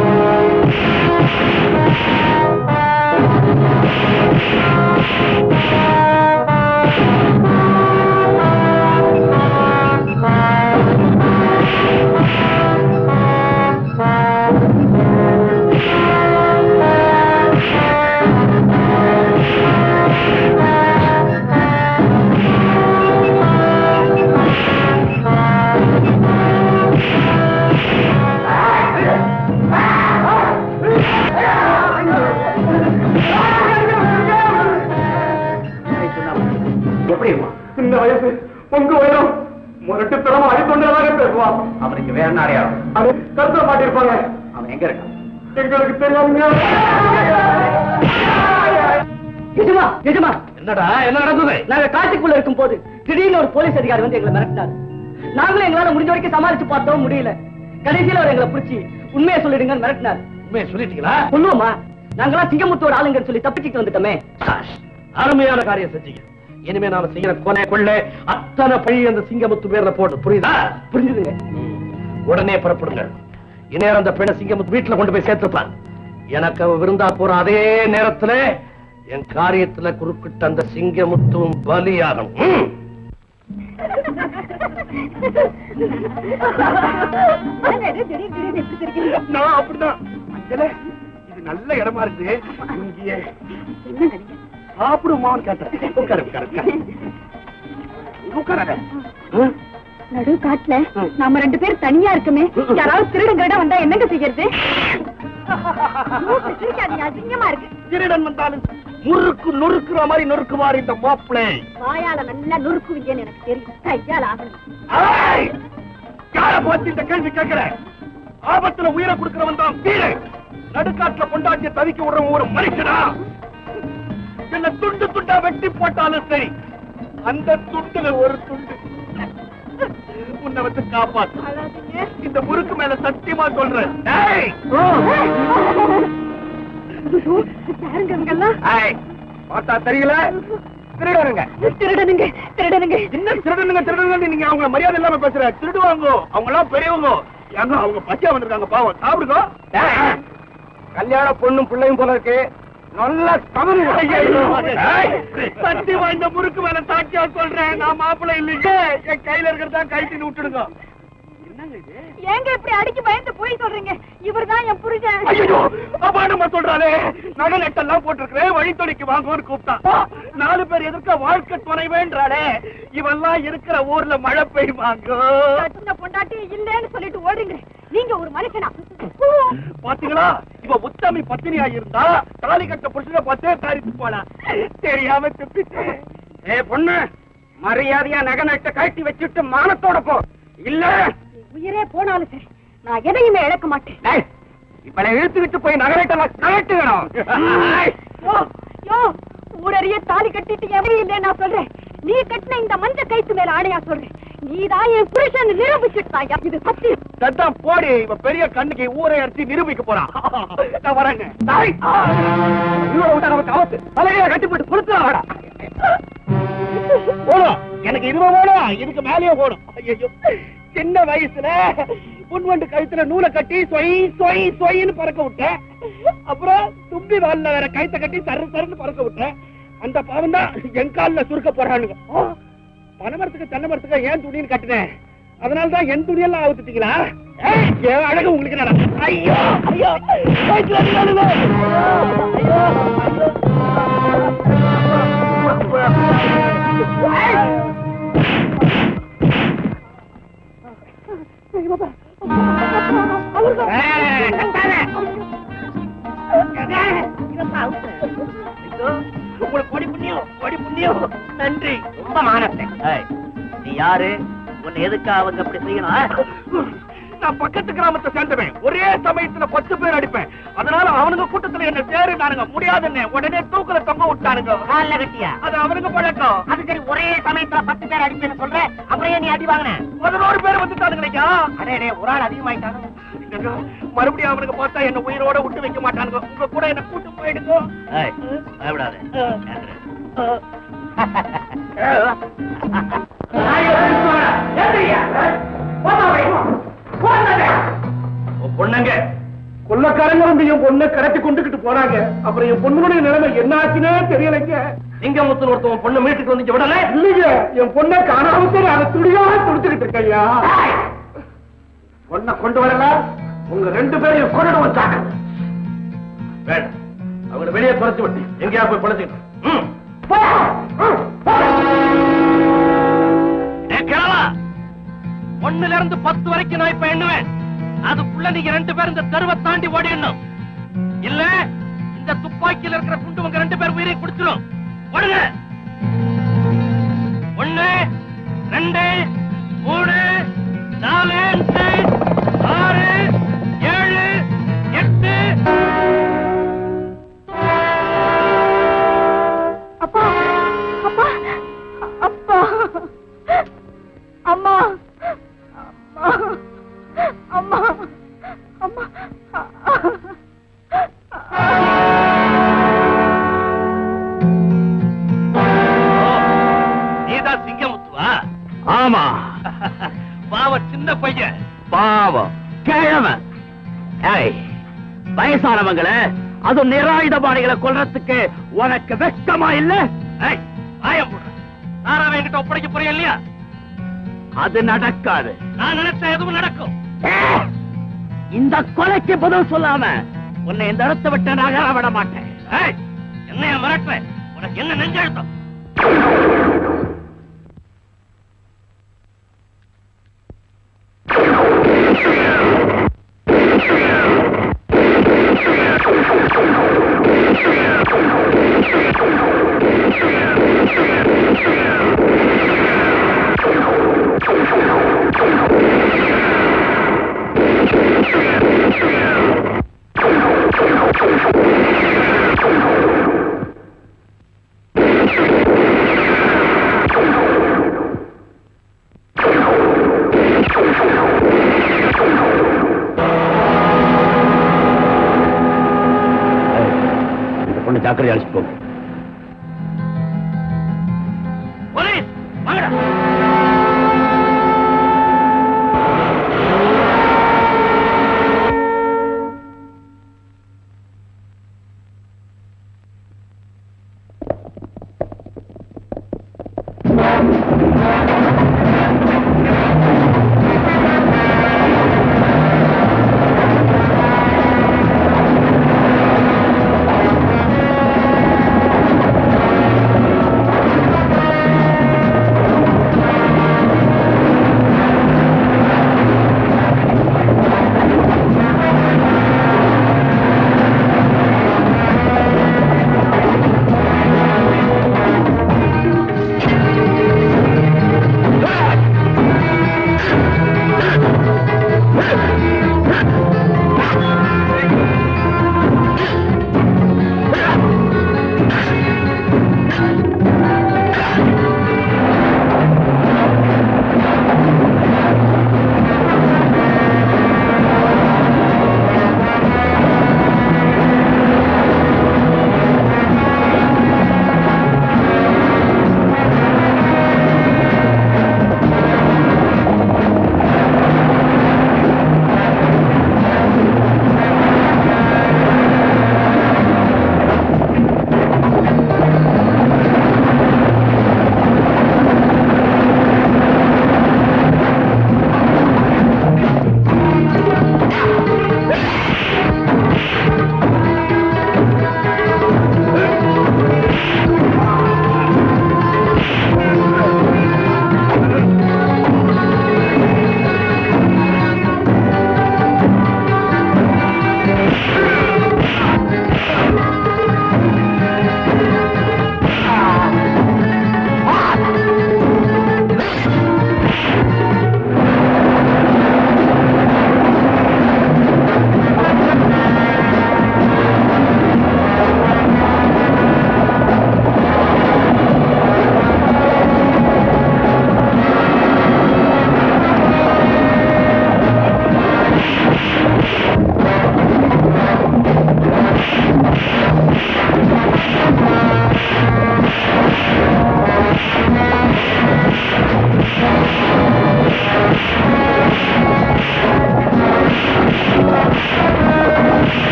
சின்ன வயசு உங்க உயரம் முரட்டுத்தனமா அடித்தொண்டதாக பேசுவான். அவனுக்கு வேற அடையாளம். அது கருத்த மாட்டிருப்பாங்க. அவன் எங்க இருக்கான்? எங்களுக்கு தெரியாதுங்க. என்னடா என்ன நடந்தது? நாங்க காட்டுக்குள்ள இருக்கும் போது திடீர்னு ஒரு போலீஸ் அதிகாரி வந்து எங்களை மிரட்டினாரு. நாங்களும் எங்களால முடிஞ்ச வரைக்கும் சமாளிச்சு பார்த்தோம், முடியல. கடைசியில அவர் எங்களை பிடிச்சி உண்மையை சொல்லிடுங்கன்னு மிரட்டினாரு. உண்மையை சொல்லிட்டீங்களா? சொல்லுவோமா, நாங்களாம் சிங்கமுத்தோட ஆளுங்கன்னு சொல்லி தப்பிச்சுட்டு வந்துட்டோமே. அருமையான காரியம் செஞ்சீங்க. இனிமே நாம செய்யற கொலை கொள்ளை அத்தனை பழி அந்த சிங்கமுத்து பேர்ல போட்டு, புரியுதா? புரிஞ்சுதுங்க. உடனே புறப்படுங்க. இந்நேரம் அந்த பெண்ணை சிங்கமுத்து வீட்டுல கொண்டு போய் சேர்த்துப்பான். எனக்கு அவ விருந்தா போற அதே நேரத்துல என் காரியத்துல குறுக்கிட்ட அந்த சிங்கமுத்தும் பலியாகும். நான் அப்படிதான். அஞ்சலே, இது நல்ல இடமா இருக்கு. இங்கேயே சாப்பிடுமான்னு கேட்டேன். உட்காரு உட்காரு உட்கார. நடு காட்டுல நாம 2 பேர் தனியா இருக்குமே, யாராவது திருடங்கட வந்தா என்னங்க செய்யறது? அசிங்கமா இருக்கு. திருடன் வந்தாலும் முறுக்கு நொறுக்குற மாதிரி நொறுக்குவார் இந்த மாப்பிளை. வாயால நல்லா நொறுக்குவீங்கன்னு எனக்கு தெரியும். கையால ஆகணும். யார பார்த்து இந்த கேள்வி கேட்கிற? ஆபத்துல உயிரை கொடுக்கிறவன் தான் வீடு. நடுக்காட்டுல கொண்டாட்டிய தவிக்க விடுற ஒரு மனுஷனா? என்ன துண்டு துண்டா வெட்டி போட்டாலும் சரி, அந்த துண்டுல ஒரு துண்டு உன்னை வந்து காப்பாத்து. இந்த முறுக்கு மேல சத்தியமா சொல்றேன். பார்த்தா தெரியல? திருடனுங்க திருடனுங்க திருடனுங்க. என்ன திருடனுங்க திருடனுங்க? நீங்க அவங்க மரியாதை இல்லாம பேசுற. திருடுவாங்க, அவங்க எல்லாம் பெரியவங்க. ஏங்க அவங்க பச்சையா வந்திருக்காங்க, பாவம். சாப்பிடுங்க. கல்யாண பொண்ணும் பிள்ளையும் போல இருக்கு. நல்ல தவறு. சத்தியமா இந்த முறுக்கு மேல சாட்சியா சொல்றேன், நான் மாப்பிள்ளை இல்லைங்க. என் கையில இருக்கிறதா கைத்தின்னு விட்டுடுங்க. ஏங்க இப்படி அடிக்கி பயந்து போய் சொல்றீங்க? இவர்தான் என் புருஷன். ஐயோ, அபாண்டமா சொல்றாளே. நகை நெட்டெல்லாம் போட்டிருக்கிறேன், வழித்தொழிக்கு வாங்குவோன்னு கூப்பிட்டா 4 பேர் எதிர்க்க வாழ்க்கை துணைவேன்றாளே. இவெல்லாம் இருக்கிற ஊர்ல மழை பெய்வாங்க. பொண்டாட்டி இல்லன்னு சொல்லிட்டு ஓடுறீங்க. நீங்க ஒரு மனுஷனா? பாத்தீங்களா, இவ உத்தமி பத்தினியா இருந்தா தாலி கட்ட புருஷனை பார்த்தே காரித்து போனா. தெரியாம துப்பிட்டேன். ஏ பொண்ணு, மரியாதையா நகை நட்டை கட்டி வச்சுட்டு மானத்தோட போ. இல்ல உயிரே போனாலும் சரி, நான் எதையுமே இழக்க மாட்டேன். இப்ப இழுத்துக்கிட்டு போய் நகை நட்டெல்லாம் கழட்டுக்கணும். ஊரறிய தாலி கட்டிட்டு எவரும் இல்லை நான் சொல்றேன். நீ கட்டின இந்த மஞ்ச கைத்து மேல ஆணையா சொல்றேன். நீதான் என் புருஷன் நிரூபிச்சுட்டாயா. இது சத்தியம். சத்தம் போடி. இவ பெரிய கண்ணுக்கு ஊரை அடிச்சு நிரூபிக்க போறான். நான் வரேங்க. நமக்கு ஆபத்து. தலையில கட்டி போட்டு கொடுத்துடா. போடும், எனக்கு இதுவா ஓடும், இதுக்கு மேலேயே ஓடும். ஐயோ, சின்ன வயசுல புன்வண்டு கழுத்துல நூலை கட்டி சொய் சொய் சொயின்னு பறக்க விட்டேன். அப்புறம் தும்பி வால்ல வேற கழுத்தை கட்டி சரு சருன்னு பறக்க விட்டேன். அந்த பாவம் தான் என் கால்ல சுருக்க போறானுங்க. பனைமரத்துக்கு தென்னை மரத்துக்கு ஏன் துணின்னு கட்டினேன். அதனாலதான் என் துணியெல்லாம் அவுத்துட்டீங்களா? என் அழகு உங்களுக்கு நட. ஐயோ ஐயோ நீ யாரு? உன்னை எதுக்கா அவங்க அப்படி செய்யணும்? நான் பக்கத்து கிராமத்தை சேர்ந்தவன். ஒரே சமயத்துல 10 பேர் அடிப்பேன். அதனால அவனுங்க கூட்டத்துல என்ன சேருனானுங்க. முடியாதுன்னு உடனே தூக்குல தொங்க விட்டானுங்க. கால்ல கட்டியா? அது அவனுக்கு பழக்கம். அது சரி, ஒரே சமயத்துல 10 பேர் அடிப்பேன்னு சொல்ற, அப்புறம் ஏன் நீ அடி வாங்கின? 11 பேர் வந்துட்டானுங்க. அடே, ஒரு ஆள் அதிகமாயிட்டானு. மறுபடியும் அவனுக்கு பார்த்தா என்ன உயிரோட விட்டு வைக்க மாட்டானுங்க. உங்க கூட என்ன கூட்டு போயிடுங்க. பொண்ணுங்க கொள்ளக்காரங்க வந்து என் பொண்ணை கடத்தி கொண்டுகிட்டு போனாங்க. அப்புறம் என் பொண்ணுடைய நிலைமை என்ன ஆச்சுன்னே தெரியலைங்க. சிங்கமுத்து ஒருத்தவன் பொண்ணு மீட்டுக்கு வந்து விடல. இல்லைங்க, என் பொண்ணை காணாம அதை துடியா துடிச்சுக்கிட்டு இருக்கையா. பொண்ணை கொண்டு வரல, உங்க 2 பேரையும் கொண்டு வந்தாங்க. வேண்டாம், அவங்களை வெளியே துரத்தி விட்டு எங்கேயா போய் பழச்சிக்கிட்டு. ஒண்ணுல இருந்து 10 வரைக்கும் நான் இப்ப எண்ணுவேன். அதுக்குள்ள நீங்க 2 பேரும் இந்த தெருவை தாண்டி ஓடிடணும். இல்ல இந்த துப்பாக்கியில் இருக்கிற குண்டு உங்க 2 பேர் உயிரை குடிச்சிடும். ஓடுங்க. 1 2 3 4 5 6 7 8. அப்பா அப்பா அப்பா அம்மா அம்மா அம்மா நீதான் சிங்கமுத்துவா? ஆமா. பாவம், சின்ன பையன். பாவம் கிழமை. வயசானவங்கள, அது நிராயுதபாணிகளை கொல்றதுக்கு உனக்கு வெட்கமா இல்ல? ஆயம் போடுற நாராவை என்கிட்ட ஒப்படைக்க போறியா இல்லையா? அது நடக்காது. நான் நினைச்ச எதுவும் நடக்கும். இந்த கொலைக்கு பதில் சொல்லாம உன்னை இந்த இடத்தை விட்டு நகர விட மாட்டேன். என்னைய மிரட்ட? உனக்கு என்ன நெஞ்செழுத்தம்? ஜாக்கிரதை அழைச்சிட்டு போங்க. போலீஸ் வாங்கடா.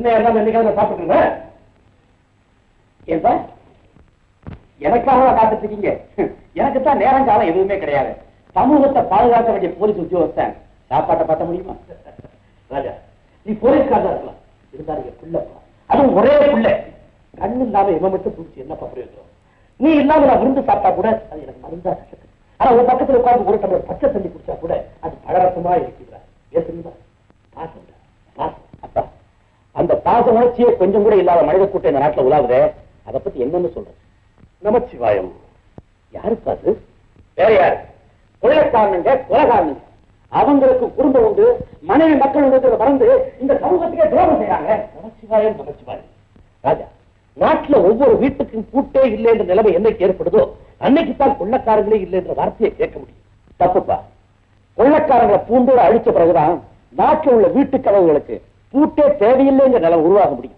பச்சையா இருந்தாலும் என்னைக்காவது சாப்பிட்டுருங்க. ஏன்பா எனக்காக காத்துட்டு இருக்கீங்க? எனக்கு தான் நேரம் காலம் எதுவுமே கிடையாது. சமூகத்தை பாதுகாக்க வேண்டிய போலீஸ் உத்தியோகஸ்தன் சாப்பாட்டை பார்த்த முடியுமா? ராஜா, நீ போலீஸ்காரா இருக்கலாம், இருந்தாலும் பிள்ளைப்பா, அதுவும் ஒரே பிள்ளை. கண்ணு இல்லாம இவன் மட்டும் பிடிச்சி என்னப்பா பிரயோஜனம்? நீ இல்லாம நான் விருந்து சாப்பிட்டா கூட அது எனக்கு மருந்தா கஷ்டம். ஆனா உன் பக்கத்துல உட்கார்ந்து ஒரு டம்ளர் பச்சை தண்ணி குடிச்சா கூட அது பழரசமா இருக்கிறார். ஏற்றுங்களா? பாசம் பாசம். அப்பா, அந்த பாச உணர்ச்சியை கொஞ்சம் கூட இல்லாத மனித கூட்டம் இந்த நாட்டுல உலாவுதே, அதை பத்தி என்னன்னு சொல்றேன்? நமச்சிவாயம். யாருக்கு அது? வேற யாரு? கொள்ளைக்காரனுங்க, கொலைகாரனுங்க. அவங்களுக்கு குடும்பம் உண்டு, மனைவி மக்கள் உண்டு மறந்து இந்த சமூகத்துக்கே துரோகம் செய்யறாங்க. நமச்சிவாயம் நமச்சிவாயம். ராஜா, நாட்டுல ஒவ்வொரு வீட்டுக்கும் பூட்டே இல்லை என்ற நிலைமை என்னைக்கு ஏற்படுதோ அன்னைக்குத்தான் கொள்ளைக்காரங்களே இல்லை என்ற வார்த்தையை கேட்க முடியும். தப்புப்பா. கொள்ளைக்காரங்களை பூண்டோடு அழிச்ச பிறகுதான் நாட்டில் உள்ள வீட்டு கதவுகளுக்கு பூட்டே தேவையில்லை என்ற நிலைமை உருவாக முடியும்.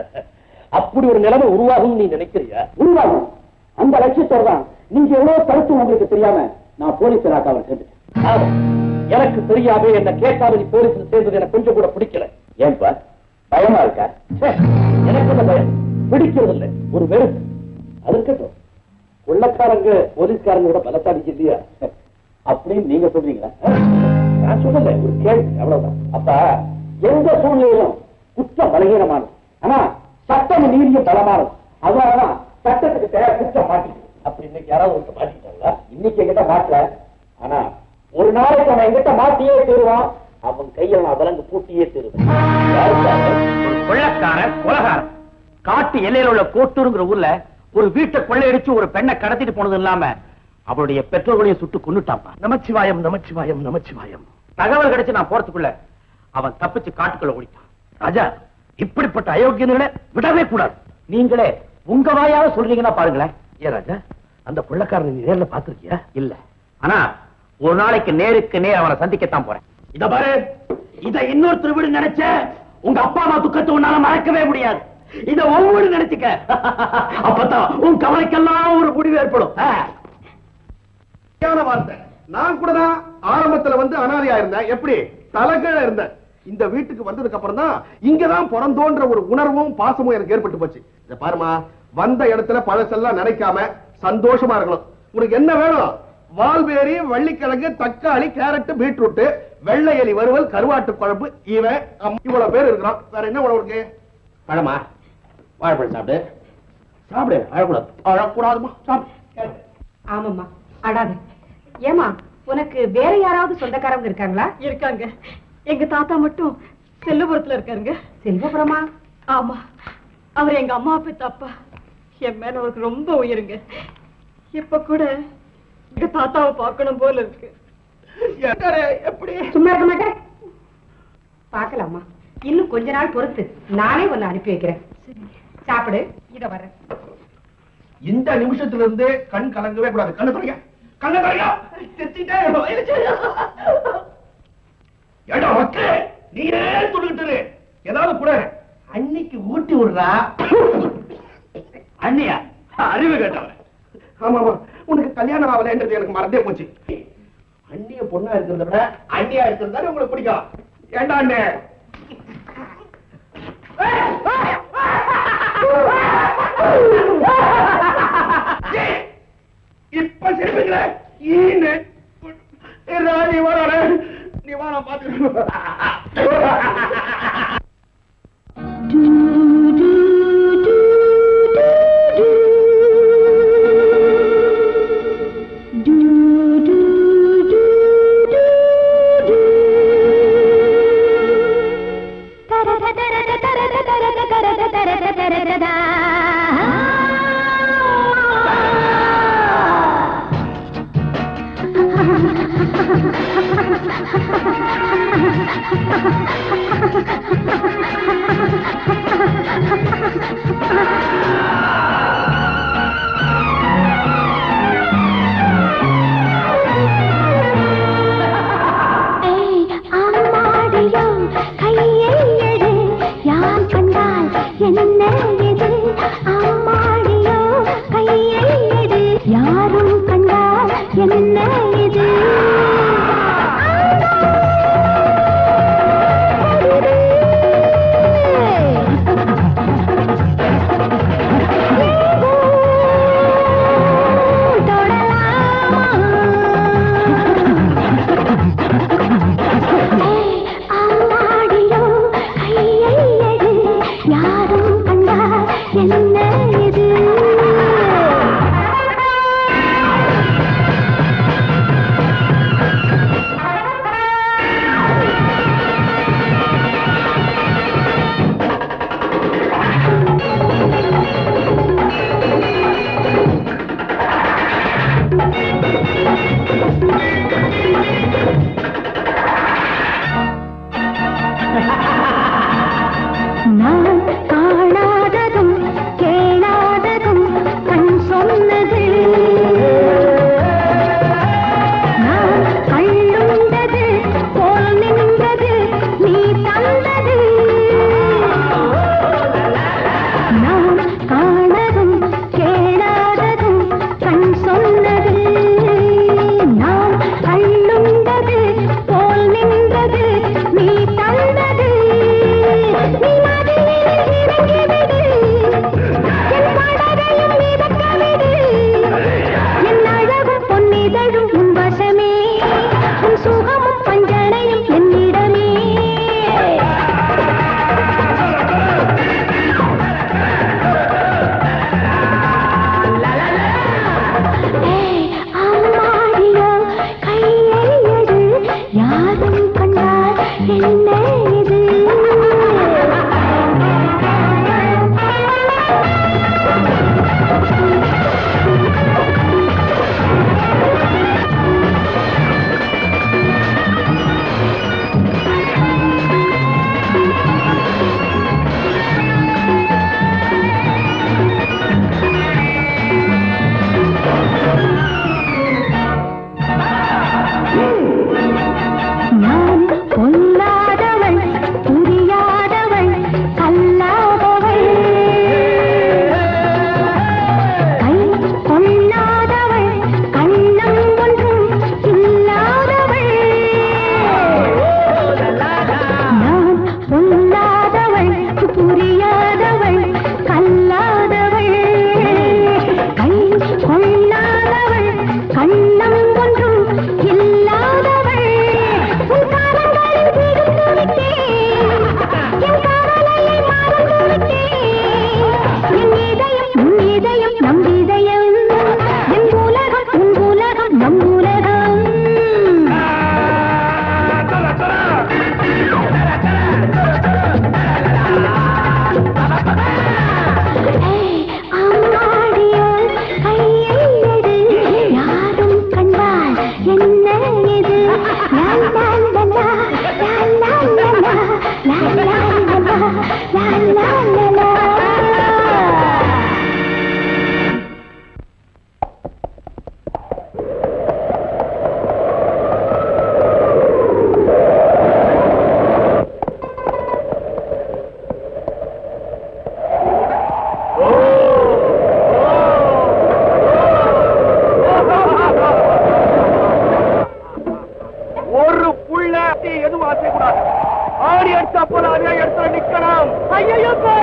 அப்படி ஒரு நிலைமை உருவாகும் நீ நினைக்கிறியா? உருவாகும். அந்த லட்சியத்தோடு தான் நீங்க எவ்வளவு கருத்து உங்களுக்கு தெரியாம நான் போலீஸ் இலாக்காவில் சேர்ந்துட்டேன். எனக்கு தெரியாம என்ன கேட்காம நீ போலீஸ்ல சேர்ந்தது எனக்கு கொஞ்சம் கூட பிடிக்கல. ஏன்பா பயமா இருக்கா? எனக்கு என்ன பயம்? பிடிக்கிறது இல்லை, ஒரு வெறுப்பு. அது இருக்கட்டும், கொள்ளைக்காரங்க போலீஸ்காரங்க கூட பலசாலி இல்லையா அப்படின்னு நீங்க சொல்றீங்களா? நான் சொல்லல, ஒரு கேள்வி, அவ்வளவுதான். அப்ப எந்த சூழ்நிலையிலும் குற்றம் பலகீனமானது, ஆனா சட்டம் நீதியும் பலமானது. அதனாலதான் சட்டத்துக்கு தேவை குற்றம் மாட்டிக்கு. அப்படி இன்னைக்கு யாராவது ஒன்று மாட்டிக்கிட்டாங்களா? இன்னைக்கு எங்கிட்ட மாட்டல, ஆனா ஒரு நாளைக்கு அவன் எங்கிட்ட மாட்டியே தருவான். அவன் கையில் நான் விலங்கு பூட்டியே தருவேன். ஒரு கொள்ளைக்காரன் கொலைகாரன் காட்டு எல்லையில் உள்ள கோட்டூருங்கிற ஊர்ல ஒரு வீட்டை கொள்ளையடிச்சு ஒரு பெண்ணை கடத்திட்டு போனது இல்லாம அவருடைய பெற்றோர்களையும் சுட்டு கொன்னுட்டான். நமச்சிவாயம் நமச்சிவாயம் நமச்சிவாயம். தகவல் கிடைச்சு நான் போறதுக்குள்ள அவன் தப்பிச்சு காட்டுக்குள்ள ஓடிட்டான். ராஜா, இப்படிப்பட்ட அயோக்கியங்களை விடவே கூடாது. நீங்களே உங்க வாயால சொல்றீங்கன்னா பாருங்களேன். ஏன் ராஜா, அந்த கொள்ளைக்காரனை நீ நேர்ல பாத்திருக்கியா? இல்ல, ஆனா ஒரு நாளைக்கு நேருக்கு நேர் அவனை சந்திக்கத்தான் போறேன். இத பாரு, இத இன்னொருத்தர் வீடு நினைச்ச உங்க அப்பா அம்மா துக்கத்தை உன்னால மறக்கவே முடியாது. இத ஒவ்வொரு நினைச்சுக்க, அப்பதான் உன் கவலைக்கெல்லாம் ஒரு முடிவு ஏற்படும். வார்த்தை. நான் கூட தான் ஆரம்பத்துல வந்து அனாதையா இருந்தேன், எப்படி தலைகீழ இருந்தேன். இந்த வீட்டுக்கு வந்ததுக்கு அப்புறம் தான் இங்கதான் பிறந்தோன்ற ஒரு உணர்வும் பாசமும் எனக்கு ஏற்பட்டு போச்சு. இத பாருமா, வந்த இடத்துல பழசெல்லாம் நினைக்காம சந்தோஷமா இருக்கணும். உனக்கு என்ன வேணும்? வால்பேரி, வள்ளிக்கிழங்கு, தக்காளி, கேரட், பீட்ரூட், வெள்ளை எலி வறுவல், கருவாட்டு குழம்பு, இவன் இவ்வளவு பேர் இருக்கிறோம். வேற என்ன உணவு இருக்கு? பழமா? வாழைப்பழம் சாப்பிடு. சாப்பிடு, அழக்கூடாது. அழக்கூடாதுமா, சாப்பிடு. ஆமாம்மா, அடாது. ஏமா, உனக்கு வேற யாராவது சொந்தக்காரங்க இருக்காங்களா? இருக்காங்க. எங்க தாத்தா மட்டும் செல்வபுரத்துல இருக்காருங்க. செல்வபுரமா? ஆமா, அவர் எங்க அம்மா அப்பா அப்பா. என் மேல அவருக்கு ரொம்ப உயிருங்க. இப்ப கூட எங்க தாத்தாவை பார்க்கணும் போல இருக்கு. எப்படி சும்மா இருக்க மாட்டேன்? பாக்கலாமா, இன்னும் கொஞ்ச நாள் பொறுத்து நானே உன்னை அனுப்பி வைக்கிறேன். சாப்பிடு, இத வர. இந்த நிமிஷத்துல இருந்து கண் கலங்கவே கூடாது. கண்ணு தொடங்க, கண்ணு தொடங்க. ஏடா மக்களே, நீயே துடுக்கிட்டு ஏதாவது கூட அன்னைக்கு ஊட்டி விடுறா. அண்ணியா? அறிவு கேட்டவன். ஆமா ஆமா, உனக்கு கல்யாணம் ஆகலன்றது எனக்கு மறந்தே போச்சு. அண்ணிய பொண்ணா இருக்கிறத விட அண்ணியா இருக்கிறது உங்களுக்கு பிடிக்கும். ஏண்டா அண்ணே? இப்ப சிரிப்பீங்களே, நீ வர நீ வா, நான் பாத்துக்கிறேன்.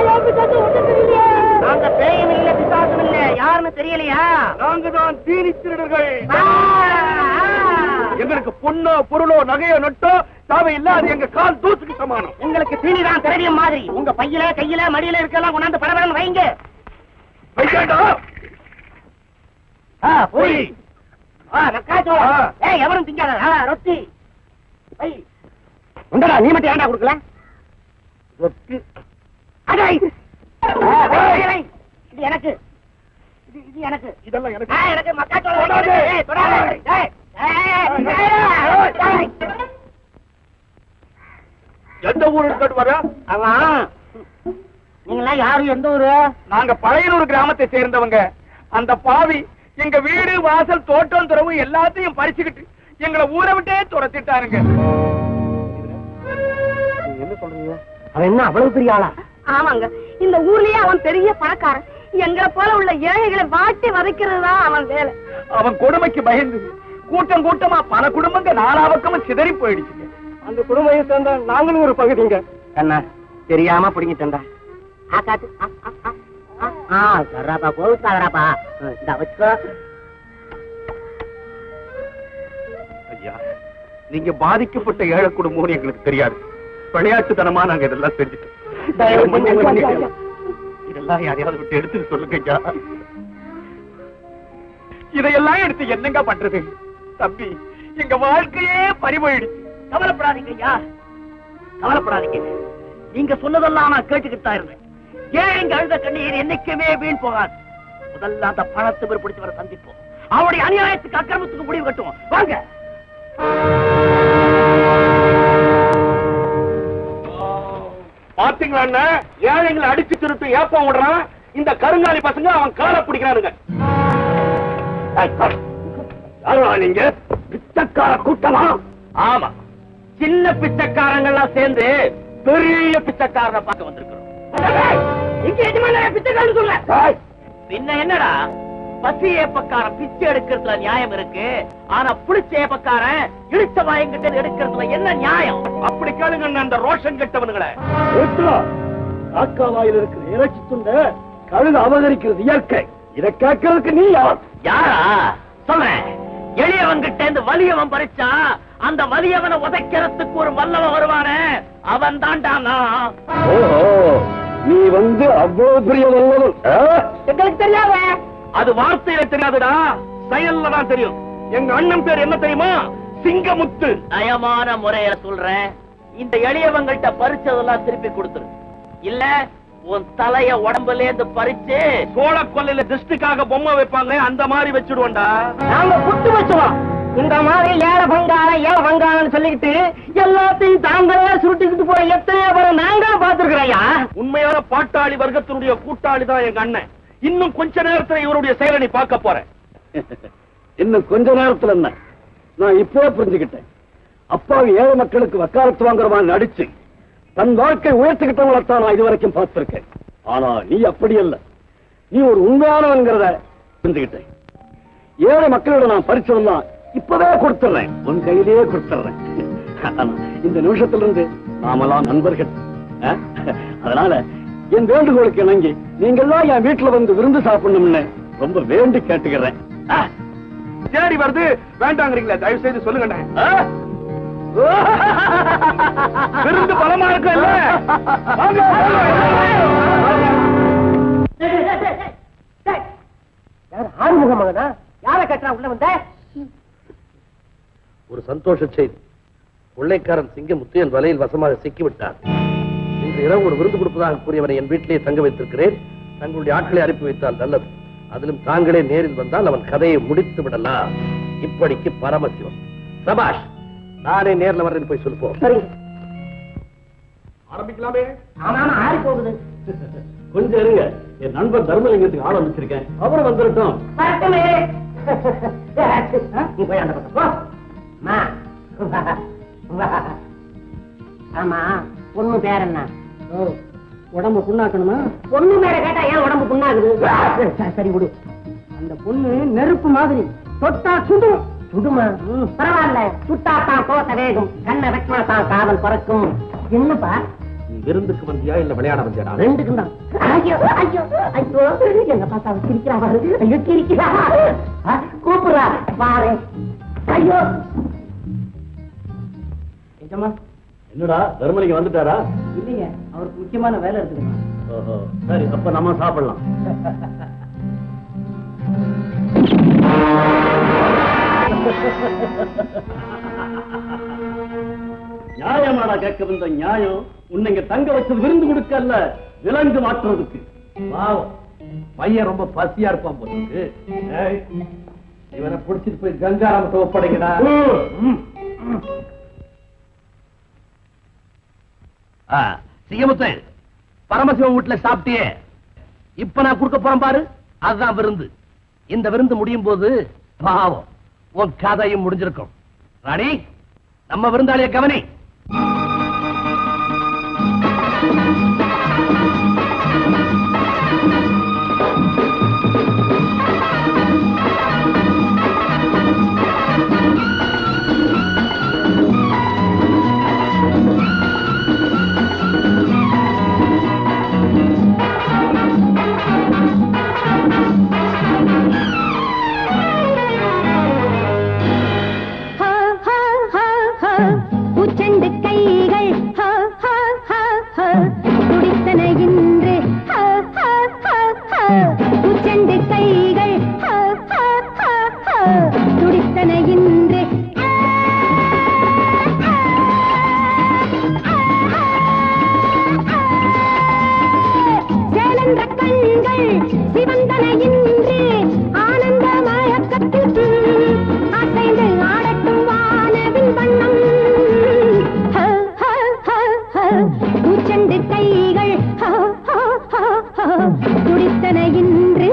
நாங்க பேயும் இல்ல பிசாசும் இல்ல யாருன்னு தெரியலையா? நாங்க தான் தீனி திருடர்கள். எங்களுக்கு பொண்ணோ பொருளோ நகையோ நட்டோ தேவை இல்ல. அது எங்க கால் தூசுக்கு சமானம். உங்களுக்கு தீனிதான் திரவியம் மாதிரி. உங்க பையில கையில மடியில இருக்கலாம் கொண்டாந்து பரபரன்னு வைங்க. வைக்கடா போய் எவரும் திங்காத ரொட்டி உண்டடா. நீ மட்டும் ஏன்டா கொடுக்கல ரொட்டி? இது எனக்கு, இது எனக்கு, இதெல்லாம் எனக்கு. எனக்கு மக்காச்சோளம். எந்த ஊருக்கு வர? நீங்களா யாரும் எந்த ஊரு? நாங்க பழையனூர் கிராமத்தை சேர்ந்தவங்க. அந்த பாவி எங்க வீடு வாசல் தோட்டம் துறவு எல்லாத்தையும் பறிச்சுக்கிட்டு எங்களை ஊரை விட்டே துரத்திட்டாருங்க. என்ன சொல்றீங்க? அவன் என்ன அவ்வளவு பெரிய ஆளா? ஆமாங்க, இந்த ஊர்லயே அவன் பெரிய பணக்காரன். எங்களை போல உள்ள ஏழைகளை வாட்டி வதைக்கிறது தான் அவன் வேலை. அவன் கொடுமைக்கு பயந்து கூட்டம் கூட்டமா பல குடும்பங்க நாலாவக்கமும் சிதறி போயிடுச்சுங்க. அந்த குடும்பத்தை சேர்ந்த நாங்களும் ஒரு பகுதிங்க. என்ன தெரியாம பிடிங்கிட்டா? சராப்பா போகுதாப்பா. இந்த வச்சுக்கோ. ஐயா, நீங்க பாதிக்கப்பட்ட ஏழை குடும்பம்னு எங்களுக்கு தெரியாது. விளையாட்டுத்தனமா நாங்க இதெல்லாம் செஞ்சுட்டோம். தயவு பண்ணி எங்களை மன்னிங்க. இதெல்லாம் யாரையாவது விட்டு எடுத்து சொல்லுங்க ஐயா. இதையெல்லாம் எடுத்து என்னங்க பண்றது? தம்பி, எங்க வாழ்க்கையே பறிபோயிடுச்சு. கவலைப்படாதீங்க ஐயா, கவலைப்படாதீங்க. நீங்க சொன்னதெல்லாம் நான் கேட்டுக்கிட்டு தான் இருந்தேன். ஏழைங்க அழுத கண்ணீர் என்னைக்குமே வீண் போகாது. முதல்ல அந்த பணத்தை பிடிச்சவரை சந்திப்போம். அவருடைய அநியாயத்துக்கு அக்கிரமத்துக்கு முடிவு கட்டுவோம். வாங்க. பாத்தீங்களா, ஏழைங்களை அடிச்சு திருட்டு ஏப்பம் விடுறான். இந்த கருங்காலி பசங்க அவன் காலை பிடிக்கிறானுங்க. நீங்க பிச்சைக்கார கூட்டமா? ஆமா, சின்ன பிச்சைக்காரங்கெல்லாம் சேர்ந்து பெரிய பிச்சைக்காரனை பார்க்க வந்திருக்கிறோம். பிச்சைக்காரன் சொல்ல பின்ன என்னடா? பசி ஏப்பக்காரன் பிச்சை எடுக்கிறதுல நியாயம் இருக்கு. ஆனா புளிச்ச ஏப்பக்காரன் இடிச்ச வாயங்கிட்ட எடுக்கிறதுல என்ன நியாயம்? அப்படி கேளுங்க அந்த ரோஷன் கெட்டவனுங்களை. காக்கா வாயில் இருக்கிற இறைச்சி துண்ட கழுகு அபகரிக்கிறது இயற்கை. இதை கேட்கறதுக்கு நீ யார்? யாரா சொல்றேன். எளியவன்கிட்ட இருந்து வலியவன் பறிச்சா அந்த வலியவனை உதைக்கிறதுக்கு ஒரு வல்லவன் வருவானே, அவன் தான்டா நான். ஓஹோ, நீ வந்து அவ்வளவு பெரிய வல்லவன் எங்களுக்கு தெரியாத. அது வார்த்தையில தெரியாதுடா, செயல்ல தான் தெரியும். எங்க அண்ணன் பேர் என்ன தெரியுமா? சிங்கமுத்து. நயமான முறையில சொல்றேன். இந்த எளியவங்கள்ட்ட பறிச்சதெல்லாம் திருப்பி கொடுத்துரு. இல்ல உன் தலைய உடம்புல இருந்து பறிச்சு சோழ கொல்லையில திருஷ்டிக்காக பொம்மை வைப்பாங்க, அந்த மாதிரி வச்சுடுவோண்டா. நாங்க புட்டு வச்சுவோம். இந்த மாதிரி ஏழை பங்காளன்னு சொல்லிக்கிட்டு எல்லாத்தையும் தாங்களே சுருட்டிக்கிட்டு போற எத்தனையோ பேரை நாங்க பாத்துருக்கிறோம்யா. உண்மையான பாட்டாளி வர்க்கத்தினுடைய கூட்டாளி தான் எங்க அண்ணன். இன்னும் கொஞ்ச நேரத்துல இவருடைய செயலை நீ பார்க்க போறேன். இன்னும் கொஞ்ச நேரத்துல என்ன, நான் இப்போ புரிஞ்சுக்கிட்டேன். அப்பாவி ஏழை மக்களுக்கு வக்காலத்து வாங்குறவன் நடிச்சு தன் வாழ்க்கை உயர்த்துக்கிட்டவங்களைத்தான் நான் இதுவரைக்கும் பார்த்திருக்கேன். ஆனா நீ அப்படி அல்ல, நீ ஒரு உண்மையானவன்கிறத புரிஞ்சுக்கிட்டேன். ஏழை மக்களோட நான் பரிச்சதெல்லாம் இப்பவே கொடுத்துறேன், உன் கையிலேயே கொடுத்துறேன். இந்த நிமிஷத்திலிருந்து நாமெல்லாம் நண்பர்கள். அதனால என் வேண்டுகோளுக்கு இணங்கி நீங்கெல்லாம் என் வீட்டுல வந்து விருந்து சாப்பிடணும்னு ரொம்ப வேண்டி கேட்டுக்கிறேன். தேடி வருது வேண்டாங்கிறீங்களா? தயவு செய்து சொல்லுங்க. விருந்து பலமா இருக்கு இல்ல? ஆறுமுக மகனா? யாரை கட்டுறா உள்ள வந்த? ஒரு சந்தோஷ செய்தி. கொள்ளைக்காரன் சிங்கமுத்து என் வலையில் வசமாக சிக்கிவிட்டார். இன்று இரவு ஒரு விருந்து கொடுப்பதாக கூறியவனை என் வீட்டிலே தங்க வைத்திருக்கிறேன். தங்களுடைய ஆட்களை அனுப்பி வைத்தால் நல்லது. அதிலும் தாங்களே நேரில் வந்தால் அவன் கதையை முடித்து விடலாம். இப்படிக்கு பரமசிவம். சபாஷ், நானே நேர்ல வர்றேன், போய் சொல்லுவோம். ஆரம்பிக்கலாமே. ஆமா ஆறி போகுது. கொஞ்சம் இருங்க, என் நண்பர் தர்மலிங்கத்துக்கு ஆரம்பிச்சிருக்கேன், அவரும் வந்துருட்டோம். ஆமா, பொண்ணு பேர் என்ன? உடம்பு புண்ணாக்கணுமா? பொண்ணு மேல கேட்டா ஏன் உடம்பு புண்ணாகுது? சரி விடு. அந்த பொண்ணு நெருப்பு மாதிரி, தொட்டா சுடும். சுடுமா? பரவாயில்ல, சுட்டாத்தான் தோசை வேகும், கண்ணை வெட்டினா தான் காதல் பறக்கும். என்னப்பா நீ விருந்துக்கு வந்தியா இல்ல விளையாட வந்தியாடா? ரெண்டுக்கும் தான். ஐயோ ஐயோ ஐயோ எங்க பார்த்தா சிரிக்கிறா பாரு. ஐயோ சிரிக்கிறா. கூப்பிடுறா பாரு. ஐயோ நிஜமா? என்னடா தர்மலிங்க வந்துட்டாரா? இல்லைங்க, அவருக்கு முக்கியமான வேலை இருக்குதுமா. ஓஹோ, சரி, அப்ப நம்ம சாப்பிடலாம். நியாயமாடா கேட்க வந்த நியாயம். உன்னை இங்க தங்க வச்சது விருந்து கொடுக்க அல்ல, விலங்கு மாற்றுறதுக்கு. பாவம், பையன் ரொம்ப பசியா இருப்பான் போல. இவனை பிடிச்சிட்டு போய் கங்காராமத்தை ஒப்படைங்கடா. சிங்கமுத்து, பரமசிவம் வீட்டுல சாப்பிட்டியே, இப்ப நான் கொடுக்க போறேன் பாரு, அதுதான் விருந்து. இந்த விருந்து முடியும் போது பாவம் உன் கதையும் முடிஞ்சிருக்கும். ராணி, நம்ம விருந்தாளிய கவனி. பூச்செண்டு கைகள் துடித்தன இன்று. பூச்செண்டு கைகள் துடித்தன இன்று. சேலந்த கண்கள் சிவந்தன இன்று. ஆனந்த மயக்கத்தில் அசைந்து ஆடட்டும் வானவின் வண்ணம். பூச்செண்டு கைகள் துடித்தன இன்று.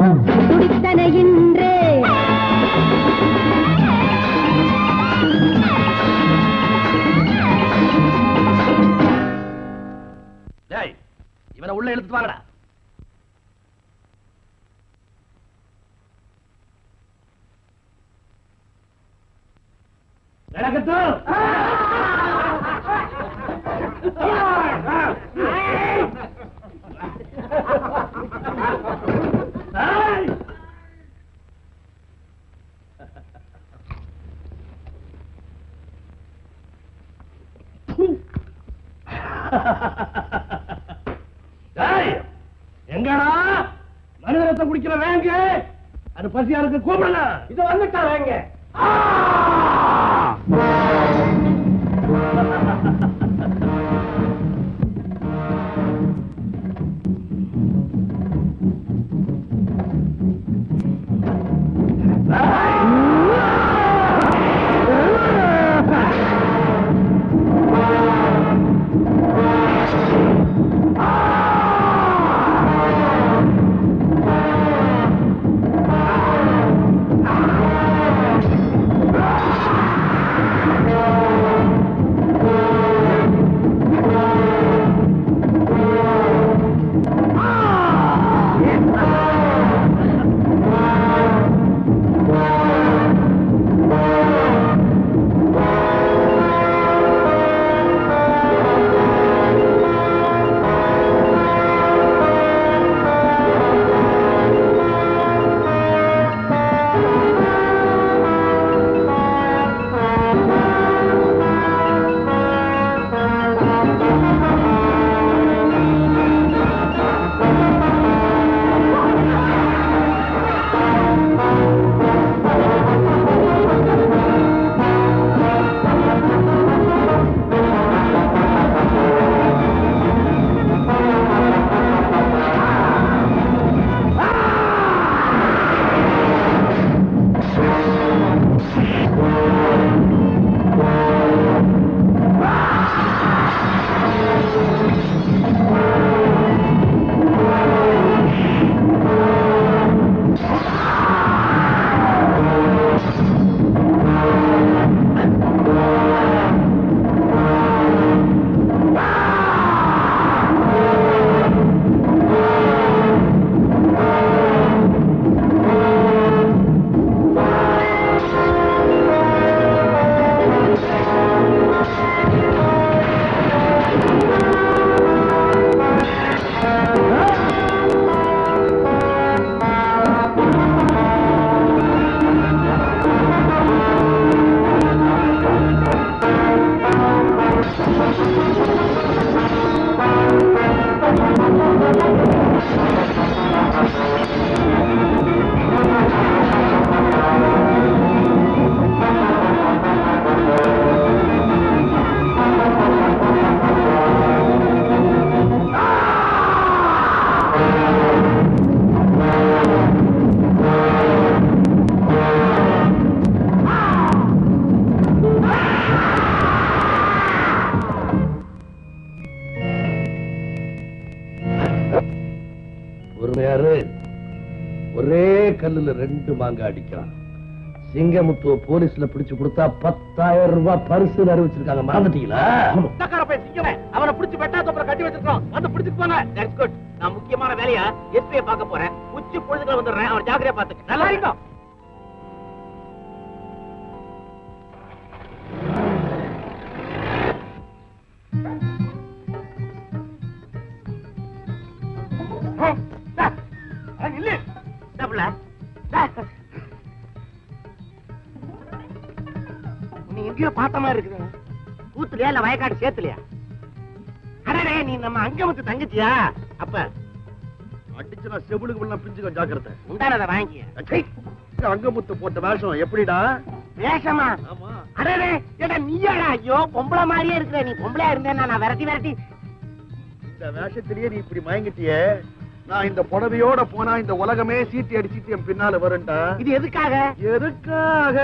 துடித்தன இன்றே இவனை உள்ள இழுத்து வாங்கடா. எங்கடா மனிதரத்தை குடிக்கிற வேங்க? அது பசியாருக்கு கூப்பிடல. இது வந்துட்டா வேங்க. ஒரே கல்லுல 2 மாங்காய் அடிக்கலாம். சிங்கமுத்துவ போலீஸ்ல பிடிச்சு கொடுத்தா 10,000 ரூபாய் பரிசு அறிவிச்சிருக்காங்க. மறந்துட்டீங்களா? அவனை பிடிச்சு வெட்டாத்தப்புறம் கட்டி வச்சிருக்கோம். வந்து பிடிச்சிட்டு போங்க. That's good. நான் முக்கியமான வேலையா எஸ்பியை பார்க்க போறேன். உச்சி பொழுதுல வந்துடுறேன். அவன் ஜாக்கிரதையா பாத்துக்க. நல்லா இருக்கும். எங்கேயோ பார்த்த மாதிரி இருக்குது. கூத்துலயா இல்ல வயக்காடு சேத்துலயா? அடடே, நீ நம்ம அங்கமுத்து தங்கச்சியா? அப்ப அடிச்சுனா செவிலுக்கு பிரிஞ்சுக்க ஜாக்கிரதை. உண்டானதை வாங்கி. அங்கமுத்து போட்ட வேஷம் எப்படிடா? வேஷமா? அடடே, ஏடா நீயாடா? ஐயோ, பொம்பளை மாதிரியே இருக்கிற. நீ பொம்பளையா இருந்தேன்னா நான் விரட்டி இந்த வேஷத்திலேயே நீ இப்படி மயங்கிட்டியே. நான் இந்த புடவையோட போனா இந்த உலகமே சீட்டி அடிச்சிட்டு என் பின்னால வரும்டா. இது எதுக்காக? எதுக்காக?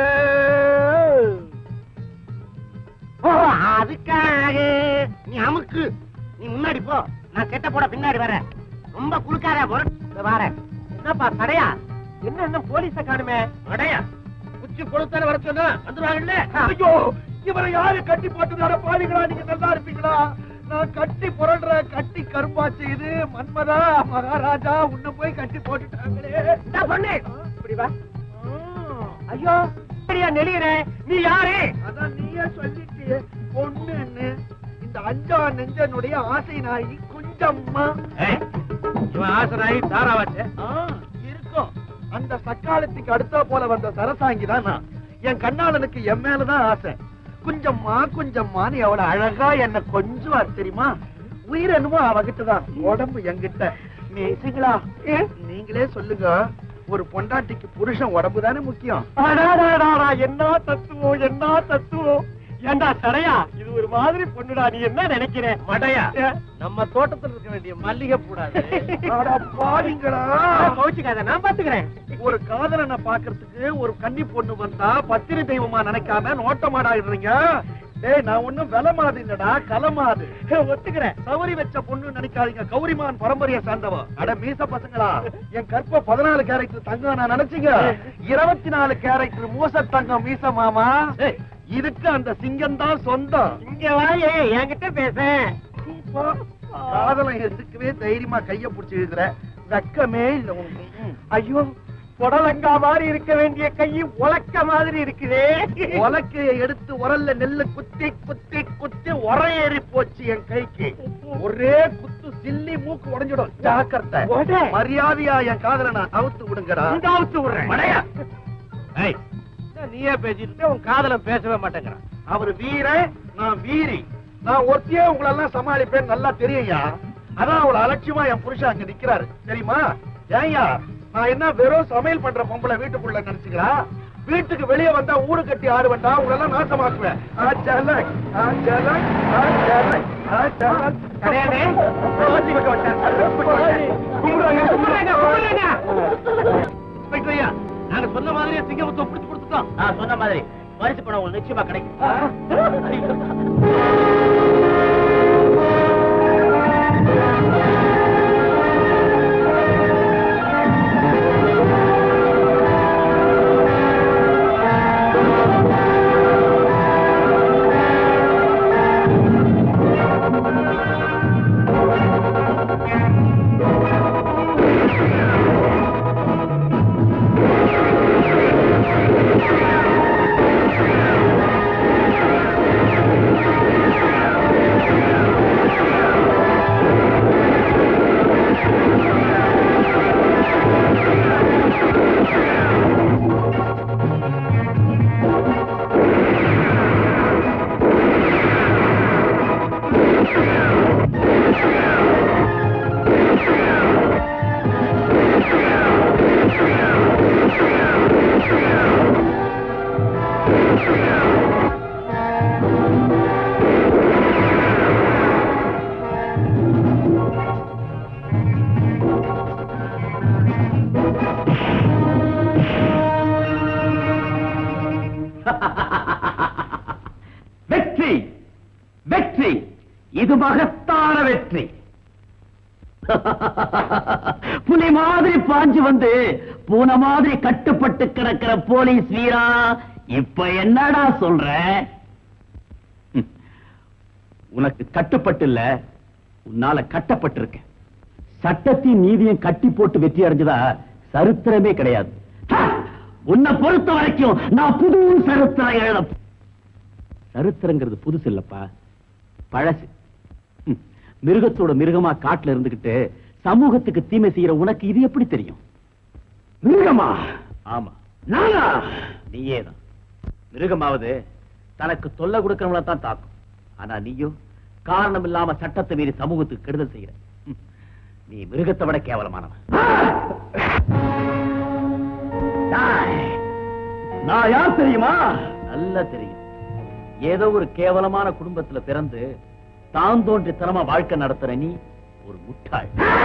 ஓ, அதுக்காக. நீ அமுக்கு. நீ முன்னாடி போ. நான் கெட்ட போட பின்னாடி வரேன். ரொம்ப குளுக்காத வரேன். என்னப்பா கடையா என்ன போலீஸ காணுமே அடையா உச்சி பொழுத்தான வர சொன்னா வந்துருவாங்கல்ல. ஐயோ இவரை யாரு கட்டி போட்டுதார பாருங்களா, நீங்க நல்லா இருப்பீங்களா? நான் கட்டி புரள்ற கட்டி கரும்பாச்சு இது மன்மதா மகாராஜா உன்ன போய் கட்டி போட்டுட்டாங்களே. பொண்ணு இப்படி வா. ஐயோ சரியா நெளியறே, நீ யாரு? அதான் நீயே சொல்லிட்டியே பொண்ணுன்னு. இந்த அஞ்சா நெஞ்சனுடைய ஆசை நாயி கொஞ்சம்மா. இவன் ஆசை நாயி தாராவாச்சே இருக்கும். அந்த சக்காலத்துக்கு அடுத்த போல வந்த சரசாங்கி தான் நான். என் கண்ணாளனுக்கு என் மேலதான் ஆசை. கொஞ்சம்மா கொஞ்சம்மான்னு எவ்வளவு அழகா என்ன கொஞ்சம் தெரியுமா? உயிர் என்னமோ அவகிட்டதான், உடம்பு என்கிட்ட. நீங்களா நீங்களே சொல்லுங்க, ஒரு பொண்டாட்டிக்கு புருஷன் உடம்பு தானே முக்கியம். என்ன தத்துவம் என்ன தத்துவம். ஏண்டா சடையா, இது ஒரு மாதிரி பொண்ணுடா, நீ என்ன நினைக்கிற? மடையா, நம்ம தோட்டத்தில் இருக்க வேண்டிய மல்லிகை கூடாது. கவுச்சுக்காத, நான் பாத்துக்கிறேன். ஒரு காதலனை பாக்குறதுக்கு ஒரு கன்னி பொண்ணு வந்தா பத்திரி தெய்வமா நினைக்காம நோட்டமாடாடுறீங்க. டேய், நான் ஒண்ணும் விலமாது இல்லடா, கலமாது. ஒத்துக்கிறேன். சவரி வச்ச பொண்ணு நினைக்காதீங்க, கௌரிமான் பரம்பரையை சார்ந்தவ. அட மீச பசங்களா, என் கற்ப 14 கேரக்டர் தங்கம் நான் நினைச்சீங்க. 24 கேரக்டர் மூச தங்கம் மீச மாமா. இதுக்கு அந்த சிங்கம் தான் சொந்தம். இங்க வாயே, என்கிட்ட பேச. காதலம் எதுக்குவே தைரியமா கைய புடிச்சு எழுதுற, வெக்கமே இல்ல உனக்கு. ஐயோ, புடலங்கா மாதிரி இருக்க வேண்டிய கை உலக்க மாதிரி இருக்குதே. உலக்கைய எடுத்து உரல்ல நெல்லு குத்தி குத்தி குத்தி உரையேறி போச்சு என் கைக்கு. ஒரே குத்து சில்லி மூக்கு உடைஞ்சிடும், ஜாக்கிரதை. மரியாதையா என் காதல நான் அவுத்து விடுங்கடா. அவுத்து விடுறேன். நீயே பேசிட்டு உன் காதலன் பேசவே மாட்டேங்கிறான். அவரு வீரன், நான் வீரி. நான் ஒருத்தியே உங்களெல்லாம் சமாளிப்பேன் நல்லா தெரியுயா. அதான் அவளை அலட்சியமா என் புருஷன் அங்க நிக்கிறாரு தெரியுமா? ஏயா, நான் என்ன வெறும் சமையல் பண்ற பொம்பளை வீட்டுக்குள்ள நினைச்சுக்கிறா? வீட்டுக்கு வெளியே வந்தா ஊடு கட்டி ஆடுவேன்டா, உங்களெல்லாம் நாசமாக்குவேன். நாங்க சொன்ன மாதிரியே சிங்கமத்தை பிடிச்சு கொடுத்துட்டோம். நான் சொன்ன மாதிரி பரிசு பணம் உங்களுக்கு நிச்சயமா கிடைக்கும். வெற்றி வெற்றி, இது மகத்தான வெற்றி. புலி மாதிரி பாஞ்சு வந்து பூனை மாதிரி கட்டுப்பட்டு கிடக்கிற போலீஸ் வீரா, இப்ப என்னடா சொல்ற? உனக்கு கட்டுப்பட்டு இல்ல, உன்னால கட்டப்பட்டிருக்க. சட்டத்தின் நீதியும் கட்டி போட்டு வெற்றி அடைஞ்சதா சரித்திரமே கிடையாது. உன்னை பொறுத்த வரைக்கும் நான் புது சரித்திரம் எழுத. சரித்திரங்கிறது புதுசு இல்லப்பா, பழசு. மிருகத்தோட மிருகமா காட்டுல இருந்துகிட்டு சமூகத்துக்கு தீமை செய்யற உனக்கு இது எப்படி தெரியும்? மிருகமா? ஆமா, நானா? நீயேதான். மிருகமாவது தனக்கு தொல்லை கொடுக்கிறவங்கள தான் தாக்கும். ஆனா நீயும் காரணம் இல்லாம சட்டத்தை மீறி சமூகத்துக்கு கெடுதல் செய்யற. நீ மிருகத்தை விட கேவலமானவன். நான் யார் தெரியுமா? நல்லா தெரியும். ஏதோ ஒரு கேவலமான குடும்பத்துல பிறந்து தான் தோன்றி தனமா வாழ்க்கை நடத்துற நீ ஒரு முட்டாள்.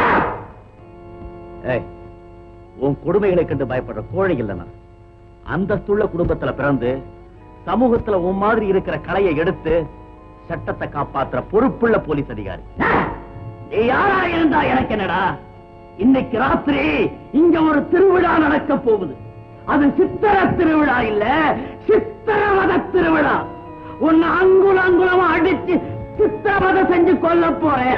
உன் கொடுமைகளை கண்டு பயப்படுற கோழை இல்லைனா, அந்தஸ்துள்ள குடும்பத்துல பிறந்து சமூகத்துல உன் மாதிரி இருக்கிற கலையை எடுத்து சட்டத்தை காப்பாத்துற பொறுப்புள்ள போலீஸ் அதிகாரி. நீ யாரா இருந்தா எனக்கு என்னடா? இன்னைக்கு ராத்திரி இங்க ஒரு திருவிழா நடக்க போகுது. அது சித்திர திருவிழா இல்ல, சித்திரவத திருவிழா. உன்னை அங்குலமா அடிச்சு சித்திரவதை செஞ்சு கொல்ல போறேன்.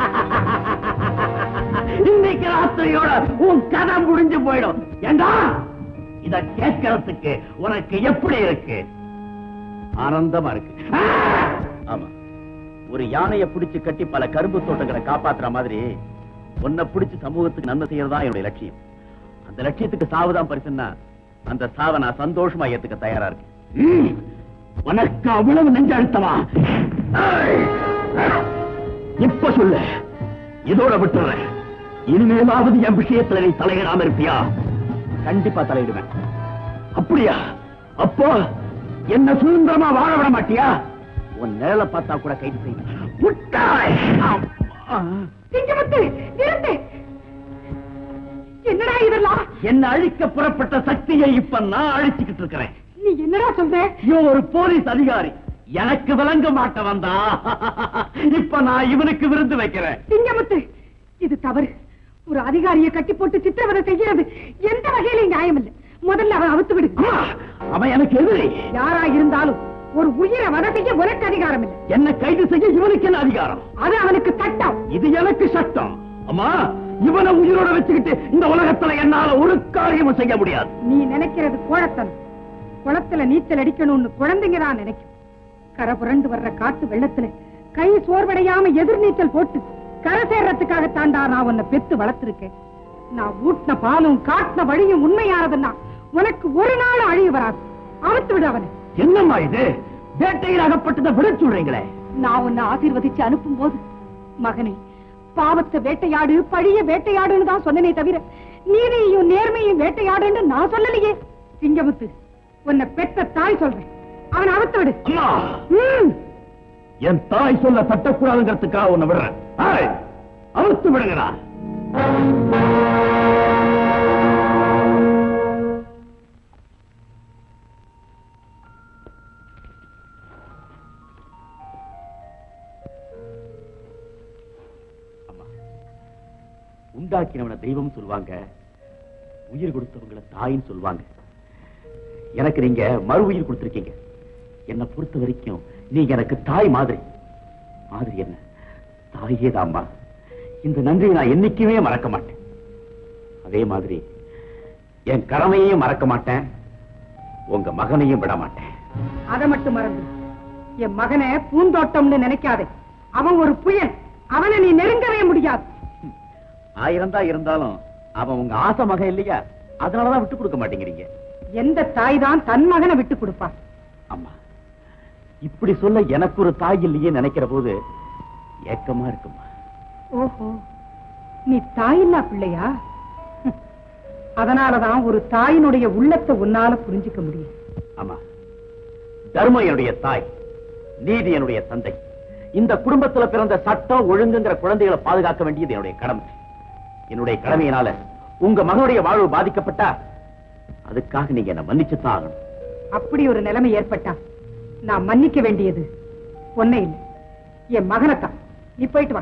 இன்னைக்கு ராத்திரியோட உன் கதை முடிஞ்சு போயிடும். ஏண்டா இத கேட்கறதுக்கு உனக்கு எப்படி இருக்கு? ஆனந்தமா இருக்கு. ஆமா, ஒரு யானையை பிடிச்சு கட்டி பல கரும்பு தோட்டங்களை காப்பாத்துற மாதிரி உன்னை பிடிச்சு சமூகத்துக்கு நன்மை செய்யறதா என்னுடைய லட்சியம். அந்த லட்சியத்துக்கு சாவுதான் பரிசுன்னா அந்த சாவை நான் சந்தோஷமா ஏத்துக்க தயாரா இருக்கேன். உனக்கு அவ்வளவு நெஞ்ச அழுத்தமா? இப்ப சொல்லு, இதோட விட்டுறேன். இனிமேலாவது என் விஷயத்துல நீ தலையிடாம இருப்பியா? கண்டிப்பா தலையிடுவேன். அப்படியா? அப்போ என்ன சுதந்திரமா வாழ விட மாட்டியா? உன் நிழலை பார்த்தா கூட கைது செய்வேன். முட்டாள்! சிங்கமுத்து, நிறுத்து. என்னடா இதெல்லாம்? என்ன அழிக்க புறப்பட்ட சக்தியை இப்ப நான் அழிச்சுக்கிட்டு இருக்கிறேன். நீ என்னடா சொல்ற? ஒரு போலீஸ் அதிகாரி எனக்கு விளங்க மாட்ட வந்தா, இப்ப நான் இவனுக்கு விருந்து வைக்கிறேன். சிங்கமுத்து, இது தவறு. ஒரு அதிகாரியை கட்டி போட்டு சித்திரவதை செய்கிறது எந்த வகையிலும் நியாயம் இல்லை. முதல்ல அவன் அவுத்து விடு. அவன் எனக்கு எதிரி. யாரா இருந்தாலும் ஒரு உயிரை வதை செய்ய உனக்கு அதிகாரம் இல்லை. என்ன கைது செய்ய இவனுக்கு என்ன அதிகாரம்? அது அவனுக்கு சட்டம். இது எனக்கு சட்டம். அம்மா, இவனை உயிரோட வச்சுக்கிட்டு இந்த உலகத்துல என்னால ஒரு காரியமும் செய்ய முடியாது. நீ நினைக்கிறது கோழத்தனம். குளத்துல நீச்சல் அடிக்கணும்னு குழந்தைங்க தான் நினைக்கும். கரை புரண்டு வர்ற காட்டு வெள்ளத்துல கை சோர்வடையாம எதிர் நீச்சல் போட்டு கரை சேர்றதுக்காக தாண்டா நான் உன்னை பெத்து வளர்த்திருக்கேன். நான் ஊட்டின பாலும் காட்டின வழியும் உண்மையானதுன்னா உனக்கு ஒரு நாள் அழிவு வராது. அவுத்து விடு அவனை. என்னம்மா இது? வேட்டையில் அகப்பட்டதை விட சொல்றீங்களே. நான் உன்னை ஆசீர்வதிச்சு அனுப்பும் போது, மகனே, பாவத்தை வேட்டையாடு, பழிய வேட்டையாடுன்னு தான் சொன்னனே தவிர நீதியையும் நேர்மையும் வேட்டையாடுன்னு நான் சொல்லலையே. சிங்கமுத்து, உன்னை பெத்த தாய் சொல்றேன். அவனை அவுத்து விடு. அம்மா, என் தாய் சொல்ல தட்டக்கூடாதுங்கிறதுக்காக உன்னை விடுறேன். அவுத்து விடுங்கடா. உண்டாக்கினவனை தெய்வம் சொல்லுவாங்க, உயிர் கொடுத்தவங்களை தாயின்னு சொல்லுவாங்க. எனக்கு நீங்க மறு உயிர் கொடுத்திருக்கீங்க. என்னை பொறுத்த வரைக்கும் நீங்க எனக்கு தாய் மாதிரி. மாதிரி என்ன? தாயே தாம்மா. இந்த நன்றியை நான் என்னைக்குமே மறக்க மாட்டேன். அதே மாதிரி என் கடமையையும் மறக்க மாட்டேன், உங்க மகனையும் விட மாட்டேன். அதை மட்டும் மறந்து என் மகனை பூந்தோட்டம்னு நினைக்காதே. அவன் ஒரு புயல். அவனை நீ நெருங்கவே முடியாது. 1000 தான் இருந்தாலும் அவன் உங்க ஆசை மகன் இல்லையா? அதனாலதான் விட்டு கொடுக்க மாட்டேங்கிறீங்க. எந்த தாய் தான் தன் மகனை விட்டு கொடுப்பா? அம்மா, இப்படி சொல்ல எனக்கு ஒரு தாய் இல்லையே நினைக்கிற போது ஏக்கமா இருக்குமா. ஓஹோ, நீ தாயில்லா பிள்ளையா? அதனாலதான் ஒரு தாயினுடைய உள்ளத்தை உன்னால புரிஞ்சுக்க முடியும். ஆமா, தர்மம் என்னுடைய தாய், நீதி என்னுடைய தந்தை. இந்த குடும்பத்துல பிறந்த சட்டம் ஒழுங்குங்கிற குழந்தைகளை பாதுகாக்க வேண்டியது என்னுடைய கடமை. என்னுடைய கடமையினால உங்க மகனுடைய வாழ்வு பாதிக்கப்பட்டா அதுக்காக நீங்க என்ன மன்னிச்சுதான் ஆகணும். அப்படி ஒரு நிலைமை ஏற்பட்டா நான் மன்னிக்க வேண்டியது ஒன்னே இல்லை, என் மகனைத்தான். நீ போயிட்டு வா.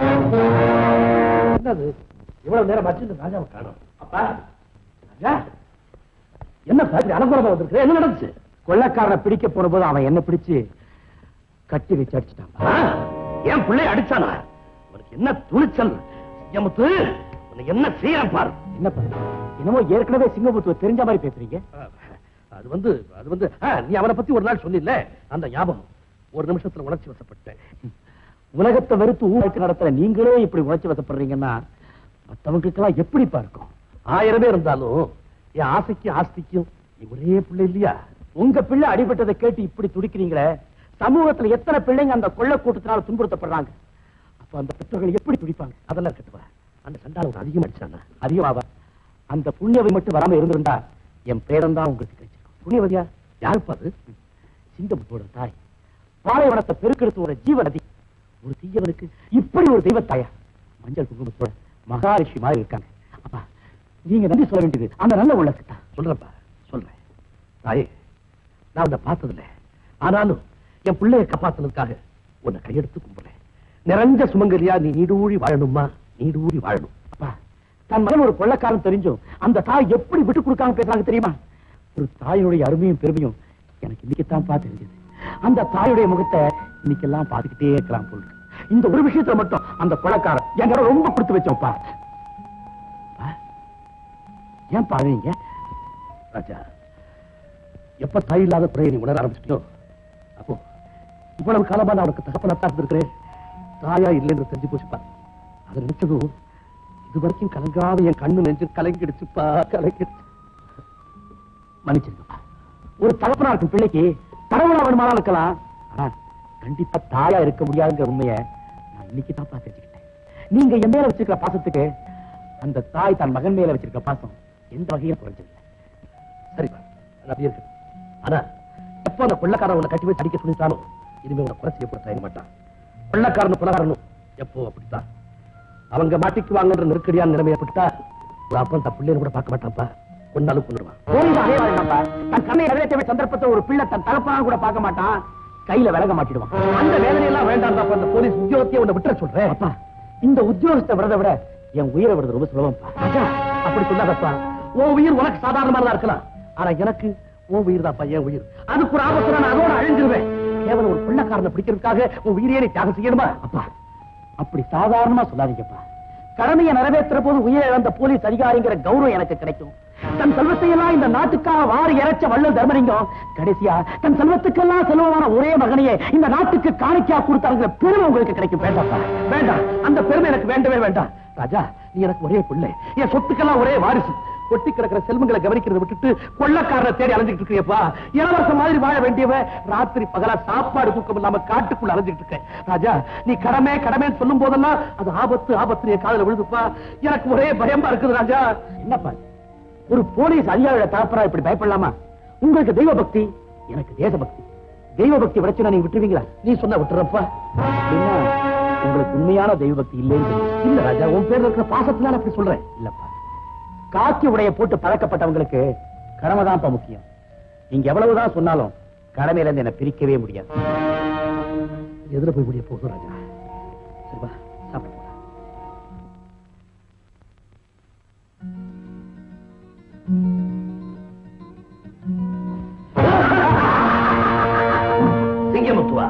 என்னது இவ்வளவு நேரம் ஆச்சு, ராஜாவை காணோம். அப்பா, ராஜா, என்ன பாத்து அலங்கோலமா வந்திருக்க? என்ன நடந்துச்சு? கொள்ளக்காரனை பிடிக்க போன போது அவன் என்ன பிடிச்சு கட்டி வச்சு அடிச்சுட்டான். என் பிள்ளை அடிச்சானா? உனக்கு என்ன துணிச்சல்? சிங்கமுத்து, உனக்கு என்ன செய்யறேன் பாரு. என்ன பண்ண? என்னமோ ஏற்கனவே சிங்கமுத்துவ தெரிஞ்ச மாதிரி பேசுறீங்க. அது வந்து நீ அவனை பத்தி ஒரு நாள் சொன்னில்ல, அந்த ஞாபகம். ஒரு நிமிஷத்துல உணர்ச்சி வசப்பட்டேன். உலகத்தை வெறுத்து ஊருக்கு நடத்துற நீங்களே இப்படி உணர்ச்சி வசப்படுறீங்கன்னா மற்றவங்களுக்கெல்லாம் எப்படிப்பா இருக்கும்? 1000 பேர் இருந்தாலும் என் ஆசைக்கும் ஆஸ்திக்கும் நீ ஒரே பிள்ளை இல்லையா? உங்க பிள்ளை அடிபட்டதை கேட்டு இப்படி துடிக்கிறீங்களே, சமூகத்துல எத்தனை பிள்ளைங்க அந்த கொள்ள கூட்டத்தினால துன்புறுத்தப்படுறாங்க. அப்ப அந்த பெற்றோர்கள் எப்படி துடிப்பாங்க? அதெல்லாம் இருக்கட்டுவா. அந்த சண்டாளம் ஒரு அதிகம் அடிச்சானா? அதிகமாவா? அந்த புண்ணியவை மட்டும் வராம இருந்திருந்தா என் பேரன் தான் உங்களுக்கு கிடைச்சிருக்கும். புண்ணியவதியா? யாருப்பா அது? சிங்கமுத்தோட தாய், பாலைவனத்தை பெருக்கெடுத்து ஒரு ஜீவநதி. ஒரு தீயவனுக்கு இப்படி ஒரு தெய்வத்தாயா? மஞ்சள் குங்குமத்தோட மகாரிஷி மாதிரி இருக்காங்க. அப்பா, நீங்க நன்றி சொல்ல வேண்டியது அந்த நல்ல உள்ளத்துக்கு தான். சொல்றப்பா, சொல்றேன். தாயே, நான் உன்னை பார்த்ததில்ல, ஆனாலும் என் பிள்ளைய காப்பாத்துனதுக்காக உன்னை கையெடுத்து கும்பிடுறேன். நிறைஞ்ச சுமங்கலியா நீ நீடூழி வாழணுமா? நீடூழி வாழணும். அப்பா, தன் மகன் ஒரு கொள்ளக்காரன் தெரிஞ்சும் அந்த தாய் எப்படி விட்டு கொடுக்காம பேசுறாங்க தெரியுமா? ஒரு தாயுடைய அருமையும் பெருமையும் எனக்கு இன்னைக்குத்தான் தெரிஞ்சது. அந்த தாயுடைய முகத்தை இன்னைக்கெல்லாம் பார்த்துக்கிட்டே இருக்கலாம் போல. இந்த ஒரு விஷயத்துல மட்டும் அந்த கொள்ளக்காரன் என்கிட்ட ரொம்ப கொடுத்து வச்சோம்ப்பா. ஏன் பாருங்க ராஜா, எப்ப தாய் இல்லாத குறையை நீ உணர ஆரம்பிச்சிட்டோ அப்போ இவ்வளவு காலமா நான் உனக்கு தகப்பனாத்தான் இருந்திருக்கிறேன். தாயா இல்லைன்னு தெரிஞ்சு போச்சுப்பா. அதை நினைச்சதும் இது வரைக்கும் கலங்காத என் கண்ணு நெஞ்சு கலங்கிடுச்சுப்பா, கலங்கிடுச்சு. மன்னிச்சிருக்கப்பா. ஒரு தகப்பனா இருக்கும் பிள்ளைக்கு கடவுளா வேணுமானா இருக்கலாம், ஆனா கண்டிப்பா தாயா இருக்க முடியாதுங்கிற உண்மையை நான் இன்னைக்கு தான் தெரிஞ்சுக்கிட்டேன். நீங்க என் மேல வச்சிருக்கிற பாசத்துக்கு அந்த தாய் தன் மகன் மேல வச்சிருக்க பாசம் எந்த வகையும் குறைஞ்சதில்லை. சரிப்பா, அது அப்படியே இருக்கு. ஆனா எப்போ அந்த கொள்ளக்காரன் உன்னை கட்டி போய் அடிக்க சொல்லிட்டாலும் இனிமே உன்னை குறை செய்யப்பட தயங்க மாட்டான். கொள்ளக்காரனும் கொள்ளக்காரனும் எப்போ அப்படித்தான். அவங்க மாட்டிக்கு வாங்கன்ற நெருக்கடியான நிலைமை ஏற்பட்டா ஒரு அப்பன் தன் பிள்ளைன்னு கூட பார்க்க மாட்டான்ப்பா, கொண்டாலும் கொண்டுடுவான். தன் கண்ணை நிறைவேற்ற சந்தர்ப்பத்தை ஒரு பிள்ளை தன் தகப்பனா கூட பார்க்க மாட்டான், கையில விலக மாட்டிடுவான். அந்த வேதனையெல்லாம் வேண்டாம். அந்த போலீஸ் உத்தியோகத்தையே உன்னை விட்டுற சொல்றேன். அப்பா, இந்த உத்தியோகத்தை விரத விட என் உயிரை விடுறது ரொம்ப சுலபம்ப்பா. அப்படி சொல்லாதப்பா. உன் உயிர் உனக்கு சாதாரணமானதா இருக்கலாம், ஆனா எனக்கு உன் உயிர் தான்ப்பா என் உயிர். அதுக்கு ஒரு ஆபத்து நான் அதோட அழிஞ்சிருவேன். கேவலம் ஒரு பிள்ளைக்காரனை பிடிக்கிறதுக்காக உன் உயிரையே நீ தியாகம் செய்யணுமா? அப்பா, அப்படி சாதாரணமா சொல்லாதீங்கப்பா. கடமையை நிறைவேற்றுற போது உயிரை இழந்த போலீஸ் அதிகாரிங்கிற கௌரவம் எனக்கு கிடைக்கும். தன் செல்வத்தையெல்லாம் இந்த நாட்டுக்காக வாரி இறைச்ச வள்ளல் தர்மலிங்கம் கடைசியா தன் செல்வத்துக்கெல்லாம் செல்வமான ஒரே மகனையே இந்த நாட்டுக்கு காணிக்கையா கொடுத்தாங்கிற பெருமை உங்களுக்கு கிடைக்கும். வேண்டாம்ப்பா, வேண்டாம். அந்த பெருமை எனக்கு வேண்டவே வேண்டாம். ராஜா, நீ எனக்கு ஒரே பிள்ளை, என் சொத்துக்கெல்லாம் ஒரே வாரிசு. கொட்டி கிடக்கிற செல்வங்களை கவனிக்கிறத விட்டுட்டு கொள்ளக்காரரை தேடி அலைஞ்சிட்டு இருக்கியப்பா. இளவரசம் மாதிரி வாழ வேண்டியவ ராத்திரி பகலா சாப்பாடு தூக்கம் இல்லாம காட்டுக்குள்ள அலைஞ்சிட்டு இருக்க. ராஜா, நீ கடமை கடமைன்னு சொல்லும் போதெல்லாம் அது ஆபத்து ஆபத்து காதுல விழுதுப்பா. எனக்கு ஒரே பயமா இருக்குது ராஜா. என்னப்பா, ஒரு போலீஸ் அதிகாரியோட தகப்பனா இப்படி பயப்படலாமா? உங்களுக்கு தெய்வ பக்தி, எனக்கு தேசபக்தி. தெய்வ பக்தி விடச்சுனா நீங்க விட்டுருவீங்களா? நீ சொன்ன விட்டுறப்பா. உங்களுக்கு உண்மையான தெய்வ பக்தி இல்லைன்னு இல்ல ராஜா, உன் பேர்ல இருக்கிற பாசத்தினால அப்படி சொல்றேன். இல்லப்பா, காக்கி உடைய போட்டு பழக்கப்பட்டவங்களுக்கு கடமைதான்ப்பா முக்கியம். நீங்க எவ்வளவுதான் சொன்னாலும் கடமையில இருந்து என்ன பிரிக்கவே முடியாது. எதுல போய் முடிய போகுது ராஜா? சரிவா, சாப்பிட போறேன். சிங்கமுத்துவா,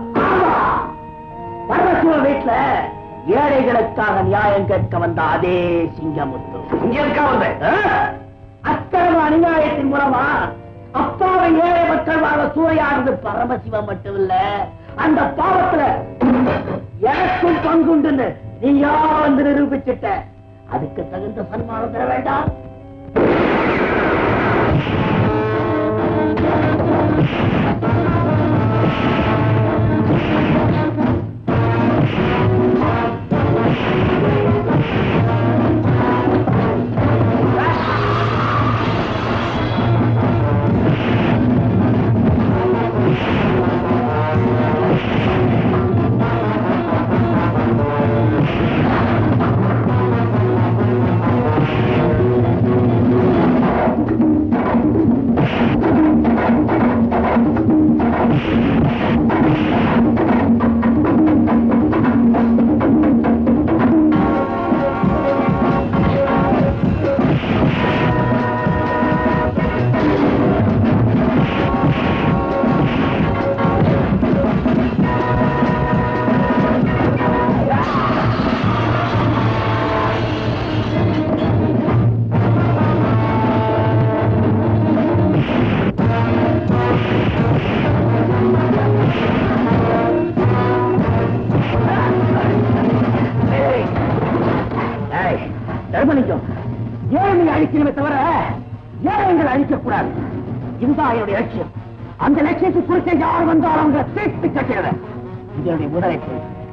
பரமசிவ வீட்டுல ஏழைகளுக்காக நியாயம் கேட்க வந்த அதே சிங்கமுத்து அக்கிரம அநியாயத்தின் மூலமா அப்பாவை ஏழை மக்கள் வாழ சூறையாடுறது பரமசிவம் மட்டும் இல்ல, அந்த பாவத்துல எனக்கும் பங்குண்டுன்னு நீயா வந்து நிரூபிச்சுட்ட. அதுக்கு தகுந்த சன்மானம் தர வேண்டாம். அழிக்கணுமே தவிர ஏழைகளை அழிக்கக்கூடாது. இதுதான் என்னுடைய லட்சியம். அந்த லட்சியத்தை குறித்து யார் வந்தாலும் அவங்க சேர்த்து கட்டிடுற இதனுடைய முதலைப்பு.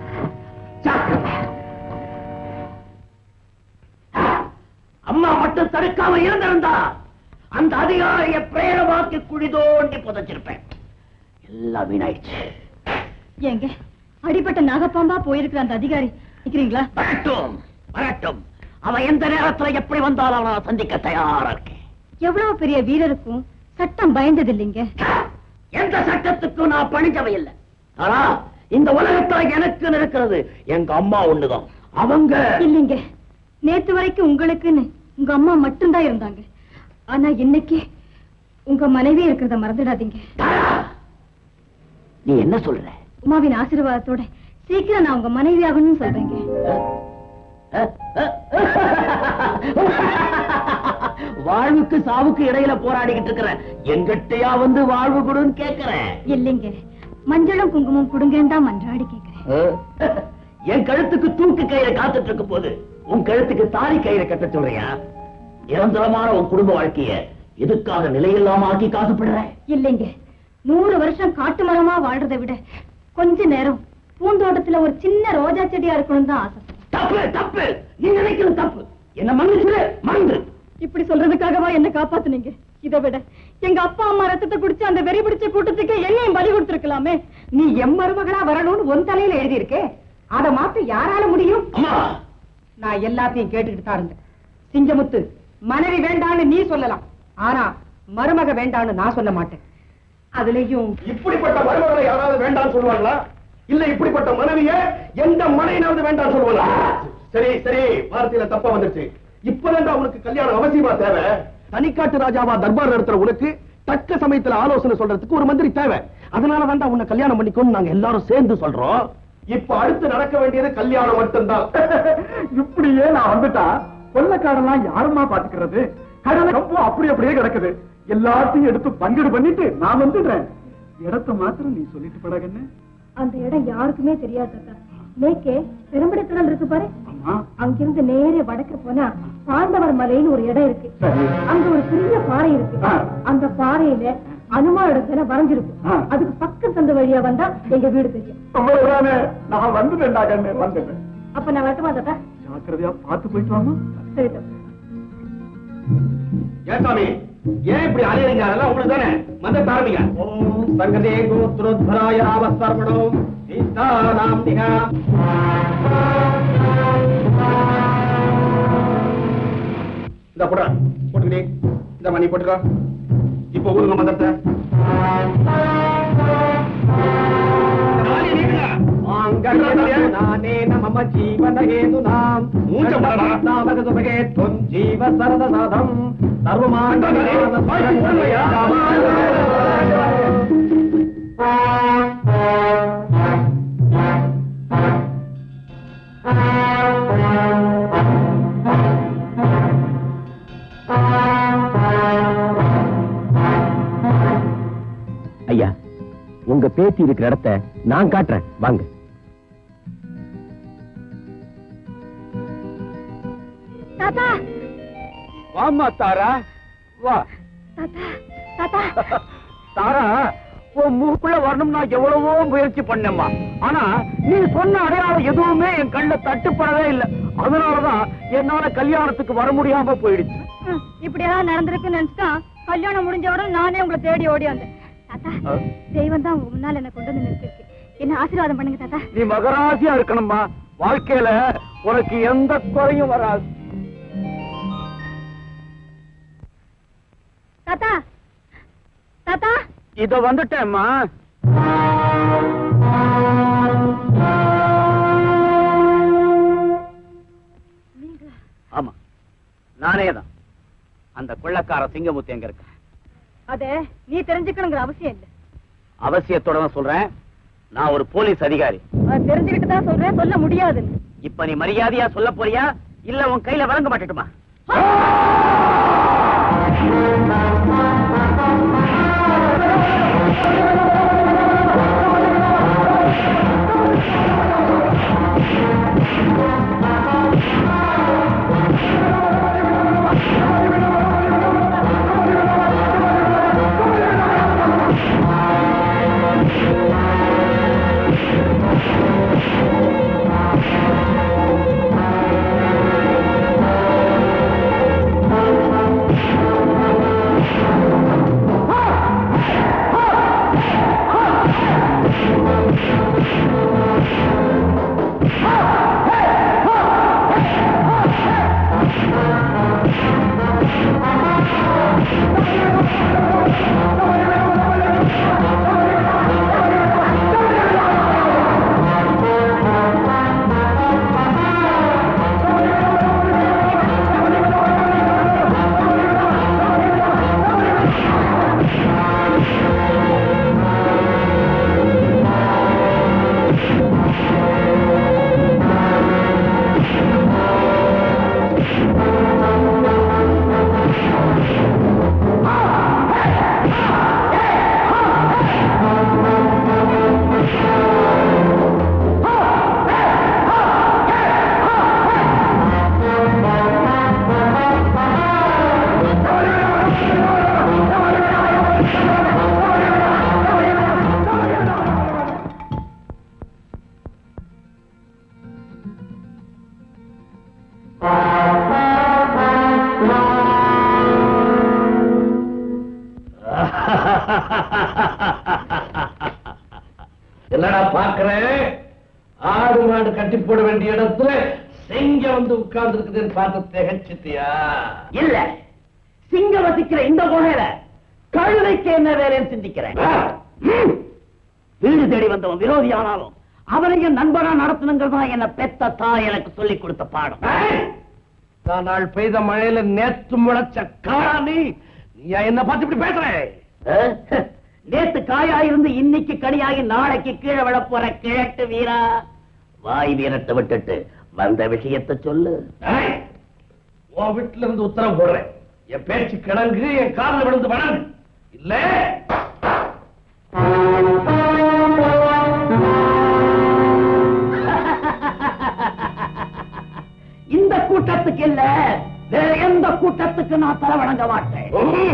அம்மா மட்டும் தடுக்காம இருந்திருந்தா அந்த அதிகாரியை பிரேரமாக்கி குழி தோண்டி புதைச்சிருப்பேன். எல்லாம் வீணாயிடுச்சு. ஏங்க அடிப்பட்ட நாகப்பாம்பா போயிருக்கிற அந்த அதிகாரி நிக்கிறீங்களா? வரட்டும் வரட்டும். அவன் எந்த நேரத்துல எப்படி வந்தாலும் அவனை சந்திக்க தயாரா இருக்கேன். எவ்வளவு பெரிய வீரருக்கும் சட்டம் பயந்தது இல்லைங்க. எந்த சட்டத்துக்கும் நான் பணிஞ்சவை இல்லை. ஆனா இந்த உலகத்துல எனக்கு இருக்கிறது எங்க அம்மா ஒண்ணுதான். அவங்க இல்லைங்க, நேத்து வரைக்கும் உங்களுக்குன்னு உங்க அம்மா மட்டும்தான் இருந்தாங்க. ஆனா இன்னைக்கு உங்க மனைவி இருக்கிறத மறந்துடாதீங்க. நீ என்ன சொல்ற? உமாவின் ஆசீர்வாதத்தோட சீக்கிரம் நான் உங்க மனைவி ஆகணும்னு சொல்றேங்க. வாழ்வுக்கு சாவுக்கு இடையில போராடிக்கிட்டு இருக்கிறேன். எங்கிட்டயா வந்து வாழ்வு கொடுன்னு கேக்குறேன். இல்லைங்க, மஞ்சளும் குங்குமம் கொடுங்கன்னு தான் மன்றாடி கேக்குறேன். என் கழுத்துக்கு தூக்கு கயிறை காத்துட்டு இருக்கும் போது உன் கழுத்துக்கு தாலி கயிறை கட்ட சொல்றியா? நிரந்தரமான உன் குடும்ப வாழ்க்கைய எதுக்காக நிலையில்லாம ஆக்கி காசுப்படுற? இல்லைங்க, 100 வருஷம் காட்டு மரமா வாழ்றதை விட கொஞ்ச நேரம் பூந்தோட்டத்துல ஒரு சின்ன ரோஜா செடியா இருக்கணும் தான் ஆசை. தப்பு தப்பு, நீ நினைக்கிறது தப்பு. என்ன மன்னிச்சிரு, மறந்து. இப்படி சொல்றதுக்காகவா என்ன காப்பாத்துனீங்க? இதை விட எங்க அப்பா அம்மா ரத்தத்தை குடிச்சு அந்த வெறி பிடிச்ச கூட்டத்துக்கு என்னையும் பலி கொடுத்திருக்கலாமே. நீ எம் மருமகளா வரணும்னு உன் தலையில எழுதியிருக்கே, அதை மாத்த யாரால முடியும்? நான் எல்லாத்தையும் கேட்டுக்கிட்டு தான் இருந்தேன். சிங்கமுத்து, மனைவி வேண்டான்னு நீ சொல்லலாம், ஆனா மருமக வேண்டான்னு நான் சொல்ல மாட்டேன். அதுலயும் இப்படிப்பட்ட மருமகளை யாராவது வேண்டாம் சொல்லுவாங்களா? இல்ல இப்படிப்பட்ட மனைவிய எந்த மனைவியாவது வேண்டாம் சொல்லுவாங்களா? சரி சரி, வார்த்தையில தப்பா வந்துருச்சு. இப்பதான் உனக்கு கல்யாணம் அவசியமா தேவை. தனிக்காட்டு ராஜாவா தர்பார் நடத்துற உனக்கு தக்க சமயத்துல ஆலோசனை சொல்றதுக்கு ஒரு மந்திரி தேவை. அதனால வேண்டாம் உன்னை கல்யாணம் பண்ணிக்கோன்னு நாங்க எல்லாரும் சேர்ந்து சொல்றோம். இப்ப அடுத்து நடக்க வேண்டியது கல்யாணம் மட்டும்தான். இப்படியே நான் வந்துட்டா கொள்ளக்காரெல்லாம் யாருமா பாத்துக்கிறது? கடலை கப்போ அப்படி அப்படியே கிடக்குது. எல்லாத்தையும் எடுத்து பங்கீடு பண்ணிட்டு நான் வந்துடுறேன். இடத்தை மாத்திரம் நீ சொல்லிட்டு படகன்னு. அந்த இடம் யாருக்குமே தெரியாது. மேற்கே பெரும்படைக்கடல் இருக்கு பாரு, அங்கிருந்து நேரே வடக்கு போனா பாண்டவர் மலைன்னு ஒரு இடம் இருக்கு. அங்க ஒரு பெரிய பாறை இருக்கு. அந்த பாறையில அனுமாரோட சிலை வரைஞ்சிருக்கும். அதுக்கு பக்கம் தந்த வழியா வந்தா எங்க வீடு தெரியும். நான் வந்துட்டேன்டா கண்ணு, வந்துட்டேன். அப்ப நான் வரட்டுமா தாத்தா? ஜாக்கிரதையா பார்த்து போயிட்டு வாமா. சரி தாத்தா. ஏன் சாமி, ஏன் இப்படி அலையறீங்க? அதெல்லாம் உங்களுக்கு தானே. மந்திரத்தை ஆரம்பிங்க. ஓம் சங்கதே கோத்ரோத்பராய அவசர்வணம் சீதானாம் நிகா. இந்த போடுறா, போட்டுக்கிட்டே இந்த மணி போட்டுக்கா. இப்ப ஊருங்க மந்திரத்தை. மம ஜீவன ஹேதுனாம் மூச்சமரே துவம் ஜீவ சரதநாதம் ஐயா, உங்க பேத்தி இருக்கிற இடத்தை நான் காட்டுறேன், வாங்க. தாத்தா, வாமா தாரா, வா. தாத்தா, தாரா, உன் மூக்குள்ள வரணும்னா எவ்வளவோ முயற்சி பண்ணேம்மா. ஆனா நீ சொன்ன அடையாளம் எதுவுமே என் கண்ணுல தட்டுப்படவே இல்லை. அதனாலதான் என்னால கல்யாணத்துக்கு வர முடியாம போயிடுச்சு. இப்படியெல்லாம் நடந்திருக்குன்னு நினைச்சுட்டா கல்யாணம் முடிஞ்சவரை நானே உங்களை தேடி ஓடி வந்தேன். தாத்தா, தெய்வம் தான் உங்க முன்னால என்ன கொண்டு வந்து நிறுத்திருக்கு. என்ன ஆசீர்வாதம் பண்ணுங்க தாத்தா. நீ மகராசியா இருக்கணும்மா. வாழ்க்கையில உனக்கு எந்த குறையும் வராது. தாத்தா, தாத்தா, இத வந்துட்டேம்மா. ஆமா, நானே தான். அந்த கொள்ளக்கார சிங்கமுத்து எங்க இருக்க? அதே நீ தெரிஞ்சுக்கணுங்கிற அவசியம் இல்லை. அவசியத்தோட தான் சொல்றேன். நான் ஒரு போலீஸ் அதிகாரி. தெரிஞ்சுக்கிட்டு தான் சொல்றேன், சொல்ல முடியாது. இப்ப நீ மரியாதையா சொல்ல போறியா இல்ல உன் கையில வழங்க மாட்டேட்டுமா? என்னடா பாக்குறேன்? ஆடு மாடு கட்டி போட வேண்டிய இடத்துல சிங்கம் வந்து உட்கார்ந்து இருக்குதுன்னு பார்த்து திகச்சிட்டியா? இல்ல, சிங்கம் வசிக்கிற இந்த குகையில கழுதைக்கு என்ன வேலைன்னு சிந்திக்கிறேன். வீடு தேடி வந்தவன் விரோதி ஆனாலும் அவனையும் நண்பனா நடத்தணுங்கிறதா என்ன பெத்த தாய் எனக்கு சொல்லிக் கொடுத்த பாடம். நாள் பெய்த மழையில நேற்று முளைச்ச காணி நீ என்ன பார்த்து இப்படி பேசுற? நேத்து காயாயிருந்து இன்னைக்கு கனியாகி நாளைக்கு கீழே விழ போற கிழட்டு வீரா, வாய் வீரத்தை விட்டுட்டு வந்த விஷயத்தை சொல்லு. உன் வீட்டுல இருந்து உத்தரவு போடுறேன். என் பேச்சு கிடங்கு, என் காலில் விழுந்து வணங்கு. இல்ல இந்த கூட்டத்துக்கு இல்ல, வேற எந்த கூட்டத்துக்கு நான் தலை வணங்க மாட்டேன்.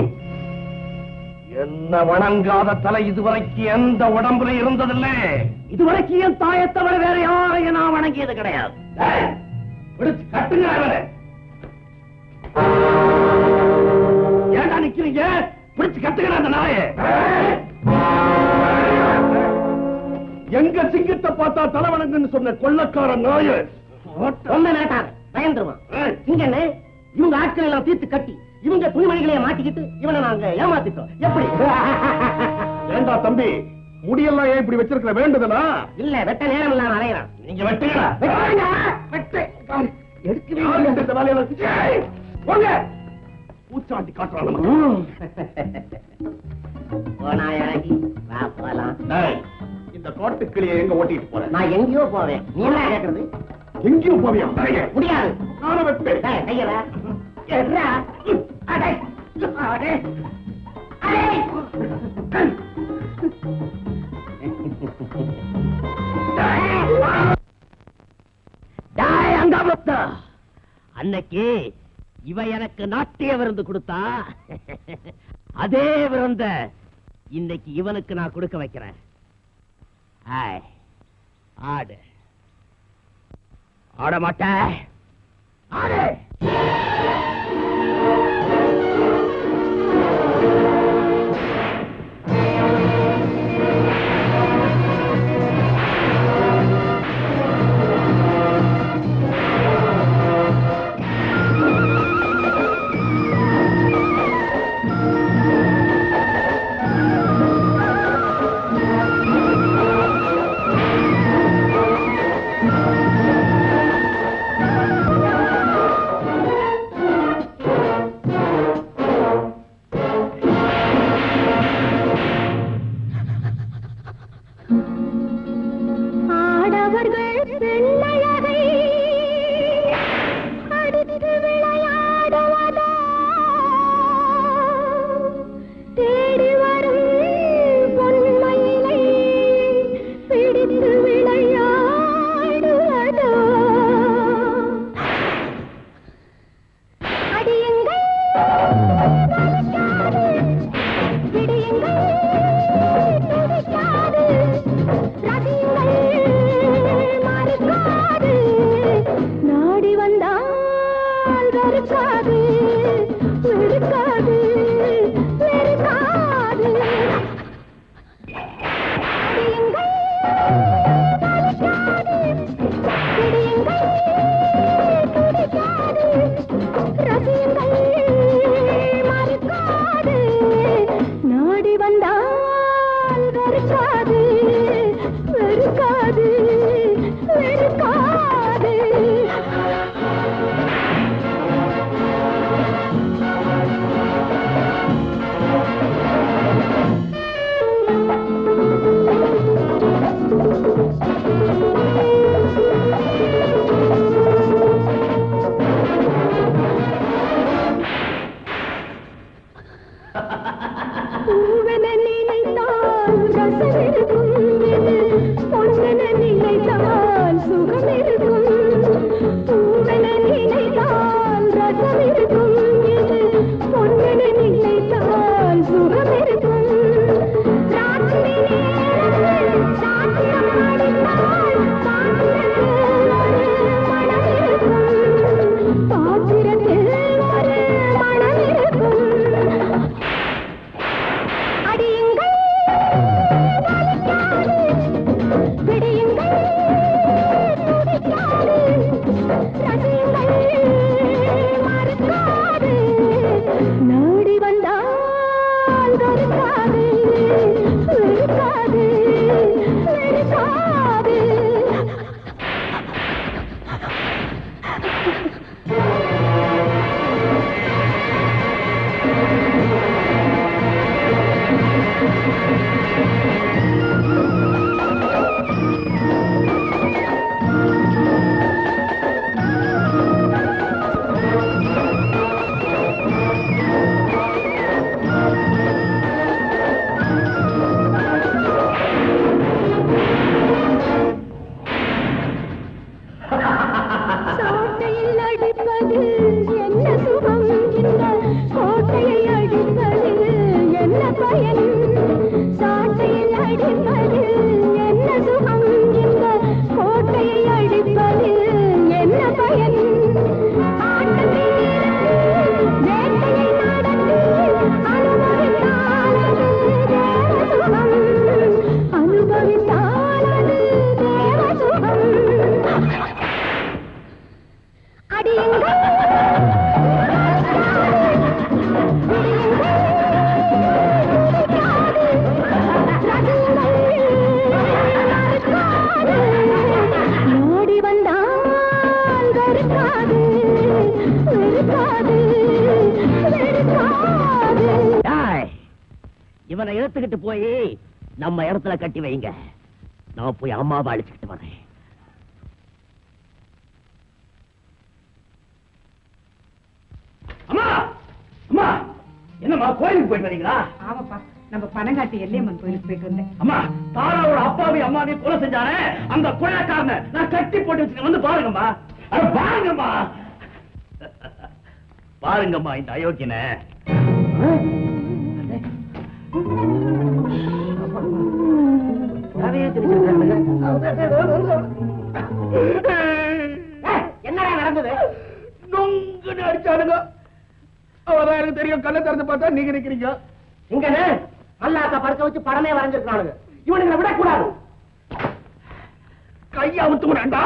என்ன வணங்காத தலை இதுவரைக்கும் எந்த உடம்புல இருந்ததில்லை. இதுவரைக்கும் என் தாயை தவிர வேற யாரையும் நான் வணங்கியது கிடையாது. பிடிச்சு கட்டுங்க அவரை. ஏண்டா நிக்கிறீங்க? பிடிச்சு கட்டுங்க அந்த நாய. எங்க சிங்கத்தை பார்த்தா தலை வணங்குன்னு சொன்ன கொள்ளக்கார நாய பயந்துருவான். சிங்கன்னு இவங்க ஆட்களை எல்லாம் தீர்த்து கட்டி இவங்க துணிமணிகளையே மாட்டிக்கிட்டு இவனை நாங்க ஏமாத்திட்டோம். எப்படி? ஏண்டா தம்பி, முடியெல்லாம் ஏன் இப்படி வச்சிருக்கிற? வேண்டுதலா? இல்ல, வெட்ட நேரம் இல்லாம அலையறான். நீங்க வெட்டுங்களா? பூச்சாண்டி காட்டுறான். இந்த காட்டுக்கிளியை எங்க ஓட்டிட்டு போறேன்? நான் எங்கேயோ போவேன். நீ என்ன கேட்கறது? எங்கேயோ போவியா? முடியாது. நானும் வைப்பேன். அன்னைக்கு இவ எனக்கு நாட்டிய விருந்து கொடுத்தா, அதே விருந்த இன்னைக்கு இவனுக்கு நான் கொடுக்க வைக்கிறேன். ஆடு ஆட மாட்ட. ஆடு. பூவென நினைத்தால் ரசம் இருக்கும், பொன்னென நினைத்தால் சுகம் இருக்கும். பூவென நினைத்தால் ரசம் இருக்கும், பொன்னென நினைத்தால் சுகம் இருக்கும். ராத்திரி நேரத்தில் சாத்திரம் அடித்தால் பாத்திரத்தில் ஒரு மனம் இருக்கும், பாத்திரத்தில் ஒரு மனம் இருக்கும். அடியுங்கள் வலிக்காது, விடியுங்கள் துடிக்காது, ரசியுங்கள் மறுக்காது, நாடி வந்தால் வெறுக்காது, வெறுக்காது, வெறுக்காது. சாட்டையில் அடிப்பது என்ன சுகம், இந்த கோட்டையை அடிப்பது என்ன பயன்? சாட்டையில் அடிப்பது என்ன சுகம், இந்த கோட்டையை அடிப்பது என்ன பயன்? ஆட்டத்தை நிறுத்தி வேட்டையை நடத்தி அனுபவித்தால் அது தேவ சுகம், அனுபவித்தால் அது தேவ சுகம். அடியுங்கள் நாடி வந்தால் வெறுக்காது, வெறுக்காது, வெறுக்காது. இவனை எடுத்துக்கிட்டு போய் நம்ம இடத்துல கட்டி வைங்க. நான் போய் அம்மாவை அழைச்சுக்கிட்டு வரேன். அம்மா அம்மா, என்னம்மா கோயிலுக்கு போயிட்டு வரீங்களா? ஆமாப்பா, நம்ம பனங்காட்டு எல்லையம்மன் கோயிலுக்கு போயிட்டு வந்தேன். அம்மா, தாராவோட அப்பாவையும் அம்மாவையும் கொலை செஞ்சானே அந்த கொலைக்காரனை நான் கட்டி போட்டு வச்சுட்டு வந்து பாருங்கம்மா. அட பாருங்கம்மா, பாருங்கம்மா இந்த அயோக்கியனை. என்னடா நடந்தது? நொங்குன்னு அடிச்சானுங்க. அவதான் எனக்கு தெரியும். கண்ணை திறந்து பார்த்தா நீங்க நிக்கிறீங்க. இங்க மல்லாக்க படுக்க வச்சு படமே வரைஞ்சிருக்கானுங்க. இவனுங்களை விடக்கூடாது. கையா விட்டுக்கிறேன்டா.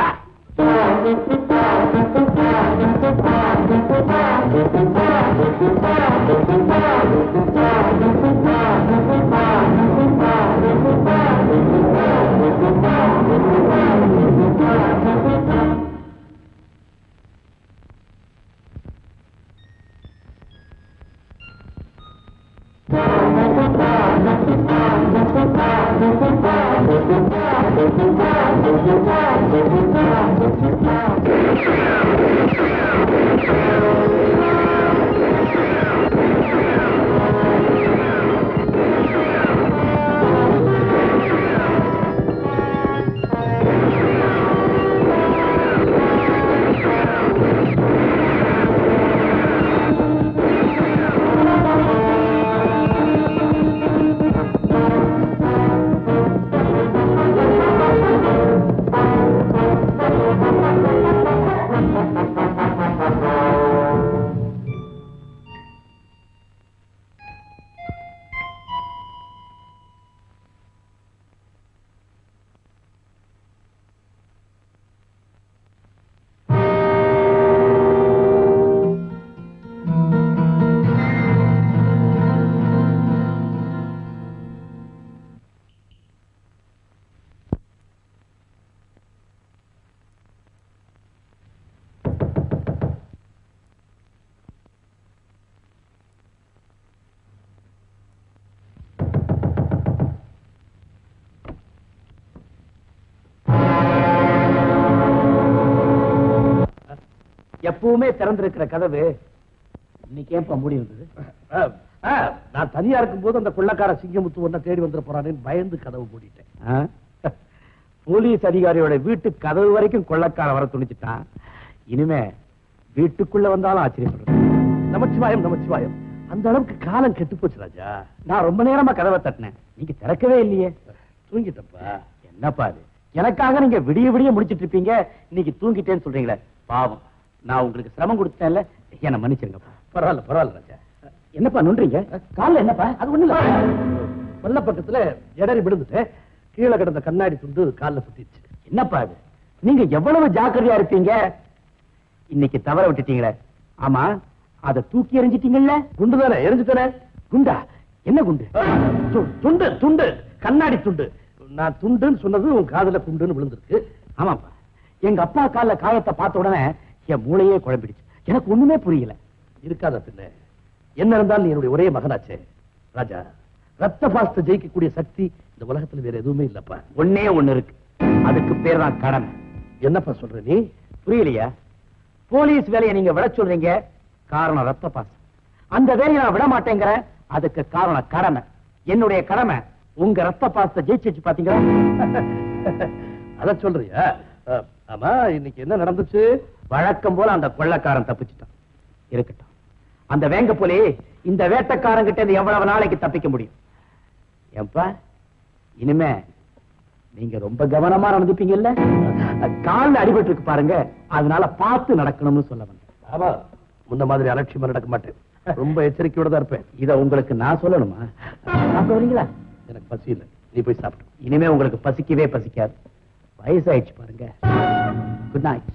எப்பவுமே திறந்திருக்கிற கதவு இன்னைக்கு ஏன்பா மூடி இருந்தது? நான் தனியா இருக்கும் போது அந்த கொள்ளக்கார சிங்கமுத்து ஒன்ன தேடி வந்துட போறானேன்னு பயந்து கதவு மூடிட்டேன். போலீஸ் அதிகாரியோட வீட்டு கதவு வரைக்கும் கொள்ளக்கார வர துணிச்சுட்டான். இனிமே வீட்டுக்குள்ள வந்தாலும் ஆச்சரியப்படுறேன். நமச்சிவாயம் நமச்சிவாயம். அந்த அளவுக்கு காலம் கெட்டு போச்சு ராஜா. நான் ரொம்ப நேரமா கதவை தட்டினேன், நீங்க திறக்கவே இல்லையே. தூங்கிட்டப்பா. என்னப்பா அது, எனக்காக நீங்க விடிய விடிய முடிச்சிட்டு இருப்பீங்க, இன்னைக்கு தூங்கிட்டேன்னு சொல்றீங்களே. பாவம், நான் உங்களுக்கு சிரமம் கொடுத்தேன்ல, என்ன மன்னிச்சிருங்கப்பா. பரவாயில்ல பரவாயில்ல ராஜா. என்னப்பா நொன்றீங்க? கால்ல என்னப்பா? அது ஒண்ணு இல்ல, பல்ல பக்கத்துல இடறி விழுந்துட்டேன், கீழே கிடந்த கண்ணாடி துண்டு கால்ல சுத்திடுச்சு. என்னப்பா அது, நீங்க எவ்வளவு ஜாக்கிரதையா இருப்பீங்க, இன்னைக்கு தவற விட்டுட்டீங்களே. ஆமா, அதை தூக்கி எறிஞ்சிட்டீங்கல்ல? குண்டு தானே, எரிஞ்சுட்டேனே. குண்டா? என்ன குண்டு? துண்டு துண்டு, கண்ணாடி துண்டு. நான் துண்டுன்னு சொன்னது உன் காதுல குண்டுன்னு விழுந்திருக்கு. ஆமாப்பா, எங்க அப்பா கால்ல காயத்தை பார்த்த உடனே என் மூளையே குழம்பிடுச்சு. எனக்கு ஒண்ணுமே புரியல. இருக்காத பின்ன, என்ன இருந்தாலும் நீ என்னுடைய ஒரே மகனாச்சே ராஜா. ரத்த பாசத்தை ஜெயிக்கக்கூடிய சக்தி இந்த உலகத்துல வேற எதுவுமே இல்லப்பா. ஒண்ணே ஒண்ணு இருக்கு, அதுக்கு பேர் தான் கடமை. என்னப்பா சொல்ற நீ? புரியலையா? போலீஸ் வேலையை நீங்க விட சொல்றீங்க, காரணம் ரத்த பாசம். அந்த வேலையை நான் விட மாட்டேங்கிறேன், அதுக்கு காரணம் கடமை. என்னுடைய கடமை உங்க ரத்த பாசத்தை ஜெயிச்சு பாத்தீங்களா? அத சொல்றியா? ஆமா, இன்னைக்கு என்ன நடந்துச்சு? வழக்கம் போல அந்த கொள்ளக்காரன் தப்பிச்சுட்டான். இருக்கட்டும், அந்த வேங்க போலே இந்த வேட்டக்காரன் கிட்ட இருந்து எவ்வளவு நாளைக்கு தப்பிக்க முடியும்? ஏன்பா, இனிமே நீங்க ரொம்ப கவனமா நடந்துப்பீங்கல்ல? கால்ல அடிபட்டு இருக்கு பாருங்க, அதனால பார்த்து நடக்கணும்னு சொல்ல வந்தேன். ஆமா, முன்ன மாதிரி அலட்சியமா நடக்க மாட்டேன், ரொம்ப எச்சரிக்கையோட தான் இருப்பேன். இத உங்களுக்கு நான் சொல்லணுமா? சாப்பிடுறீங்களா? எனக்கு பசி இல்லை, நீ போய் சாப்பிடு. இனிமே உங்களுக்கு பசிக்கவே பசிக்காது, வயசாயிடுச்சு பாருங்க. Good night.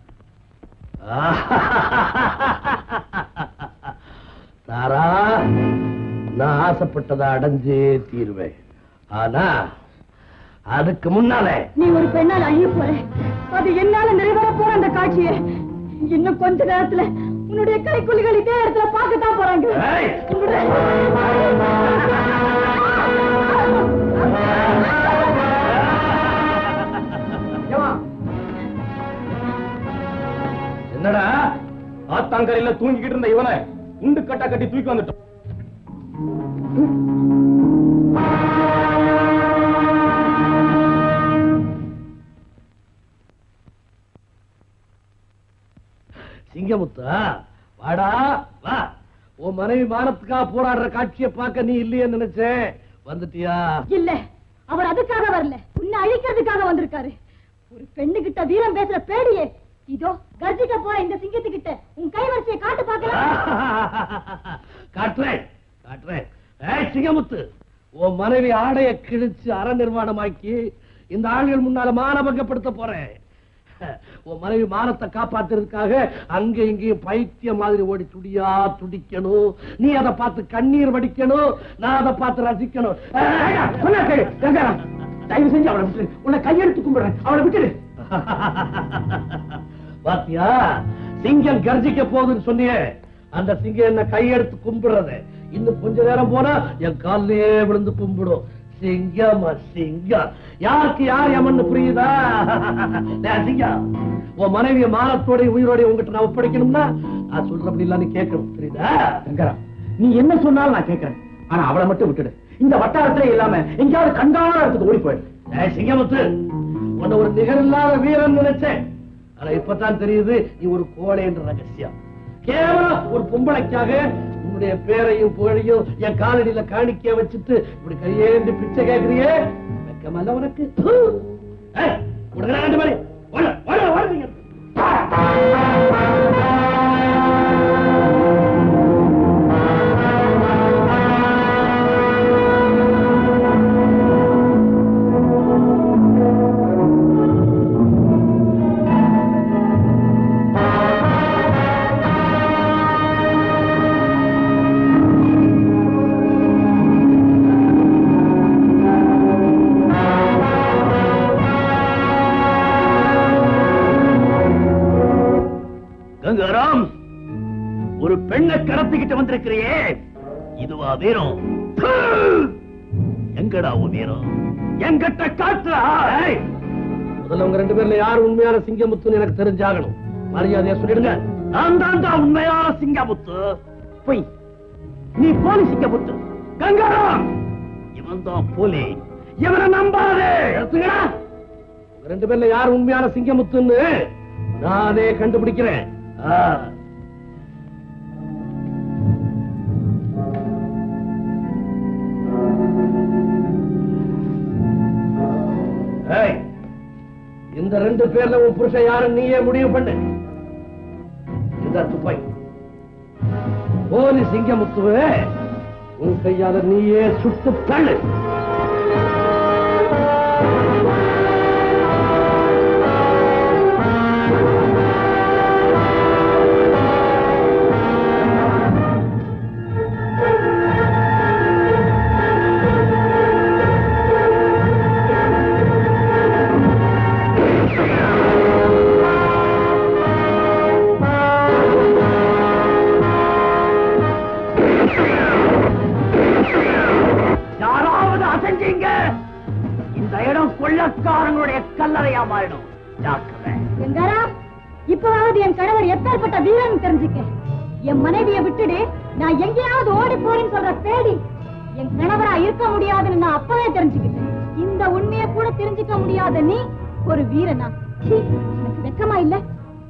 தாரா, நான் ஆசைப்பட்டதை அடைஞ்சே தீருவேன். ஆனா அதுக்கு முன்னாலே நீ ஒரு பெண்ணால் அழிய போற, அது என்னால நிறைவேற போற அந்த காட்சியை இன்னும் கொஞ்ச நேரத்துல உன்னுடைய கைக்குலிகள் இதே இடத்துல பார்க்கத்தான் போறாங்க. ஏய்! என்னடா ஆத்தாங்கரையில தூங்கிக்கிட்டு இருந்த இவனை உண்டு கட்டா கட்டி தூக்கி வந்துட்டோம். சிங்கமுத்தா, வாடா வா. உன் மனைவி மானத்துக்காக போராடுற காட்சியை பார்க்க நீ இல்லையே நினைச்சேன், வந்துட்டியா? இல்ல, அவர் அதுக்காக வரல, உன்னை அழிக்கிறதுக்காக வந்திருக்காரு. ஒரு பெண்ணு கிட்ட வீரம் பேசுற பேடியே, இதோ கர்ஜிக்க போற இந்த சிங்கத்துக்கிட்ட உன் கைவரிசையை காட்டு பார்க்கலாம். காட்டுறேன் காட்டுறேன். ஏய் சிங்கமுத்து, உன் மனைவி ஆடைய கிழிச்சு அற நிர்வாணமாக்கி இந்த ஆள்கள் முன்னால மானபங்கப்படுத்த போறேன். உன் மனைவி மானத்தை காப்பாத்துறதுக்காக அங்க இங்கேயும் பைத்திய மாதிரி ஓடி துடியா துடிக்கணும். நீ அதை பார்த்து கண்ணீர் வடிக்கணும், நான் அதை பார்த்து ரசிக்கணும். தயவு செஞ்சு அவளை விட்டு, உன்னை கையெடுத்து கும்பிடுறேன், அவளை விட்டுடு. பாத்தியா, சிங்கம் கர்ஜிக்க போகுதுன்னு சொன்னியே, அந்த சிங்கம் என்ன கையெடுத்து கும்பிடுறது இன்னும் கொஞ்ச நேரம் போனா என் காலிலேயே விழுந்து கும்பிடும். சிங்கமா சிங்கம், யாருக்கு யார் யமன்னு புரியுதா? சிங்கம், உன் மனைவிய மானத்தோட உயிரோட உங்ககிட்ட நான் ஒப்படைக்கணும்னா நான் சொல்றபடி இல்ல, நீ கேட்கணும், புரியுதா? சங்கரா, நீ என்ன சொன்னாலும் நான் கேட்கிறேன், ஆனா அவளை மட்டும் விட்டுடு. இந்த வட்டாரத்திலே இல்லாம எங்கேயாவது கண்காண இடத்துக்கு ஓடி போயிடு. சிங்கமுத்து, உன்னை ஒரு நிகரில்லாத வீரன் நினைச்சேன், ஆனா இப்பதான் தெரியுது நீ ஒரு கோழை என்ற ரகசியம். கேவலம் ஒரு பொம்பளைக்காக உன்னுடைய பேரையும் புகழையும் என் காலடியில காணிக்க வச்சுட்டு இப்படி கையேந்து பிச்சை கேட்கிறியே, வெக்கமல்ல உனக்கு? ரெண்டு மாதிரி கங்காராம், ஒரு பெண்ணை கடத்திக்கிட்டு வந்திருக்கிறியே, இதுவா வீரம்? எங்கடா உன் வீரம்? என்கிட்ட காட்டுறா. முதல்ல உங்க ரெண்டு பேர்ல யார் உண்மையான சிங்கமுத்துன்னு எனக்கு தெரிஞ்சாகணும். மரியாதையா சொல்லிடுங்க. நான் தான் உண்மையான சிங்கமுத்து. போய், நீ போலி சிங்கமுத்து. கங்காராம், இவன் தான் புலி. இவனை நம்பாதே. உங்க 2 பேர்ல யார் உண்மையான சிங்கமுத்துன்னு நானே கண்டுபிடிக்கிறேன். இந்த 2 பேர்ல உன் புருஷன் யாரும் நீயே முடிவு பண்ணு. இந்த துப்பாக்கி போலி சிங்கமுத்துவே உன் கையால நீயே சுட்டு தள்ளு. இந்த இடம் கொள்ளக்காரங்களுடைய கல்லறையா மாறிடும். இப்பவாவது என் கணவர் எப்பேற்பட்ட வீரன் தெரிஞ்சுக்க. என் மனைவியை விட்டுடு, நான் எங்கேயாவது ஓடி போறேன்னு சொல்ற தேடி என் கணவரா இருக்க முடியாதுன்னு நான் அப்பவே தெரிஞ்சுக்கிட்டேன். இந்த உண்மையை கூட தெரிஞ்சுக்க முடியாத நீ ஒரு வீரனா? எனக்கு வெக்கமா இல்ல?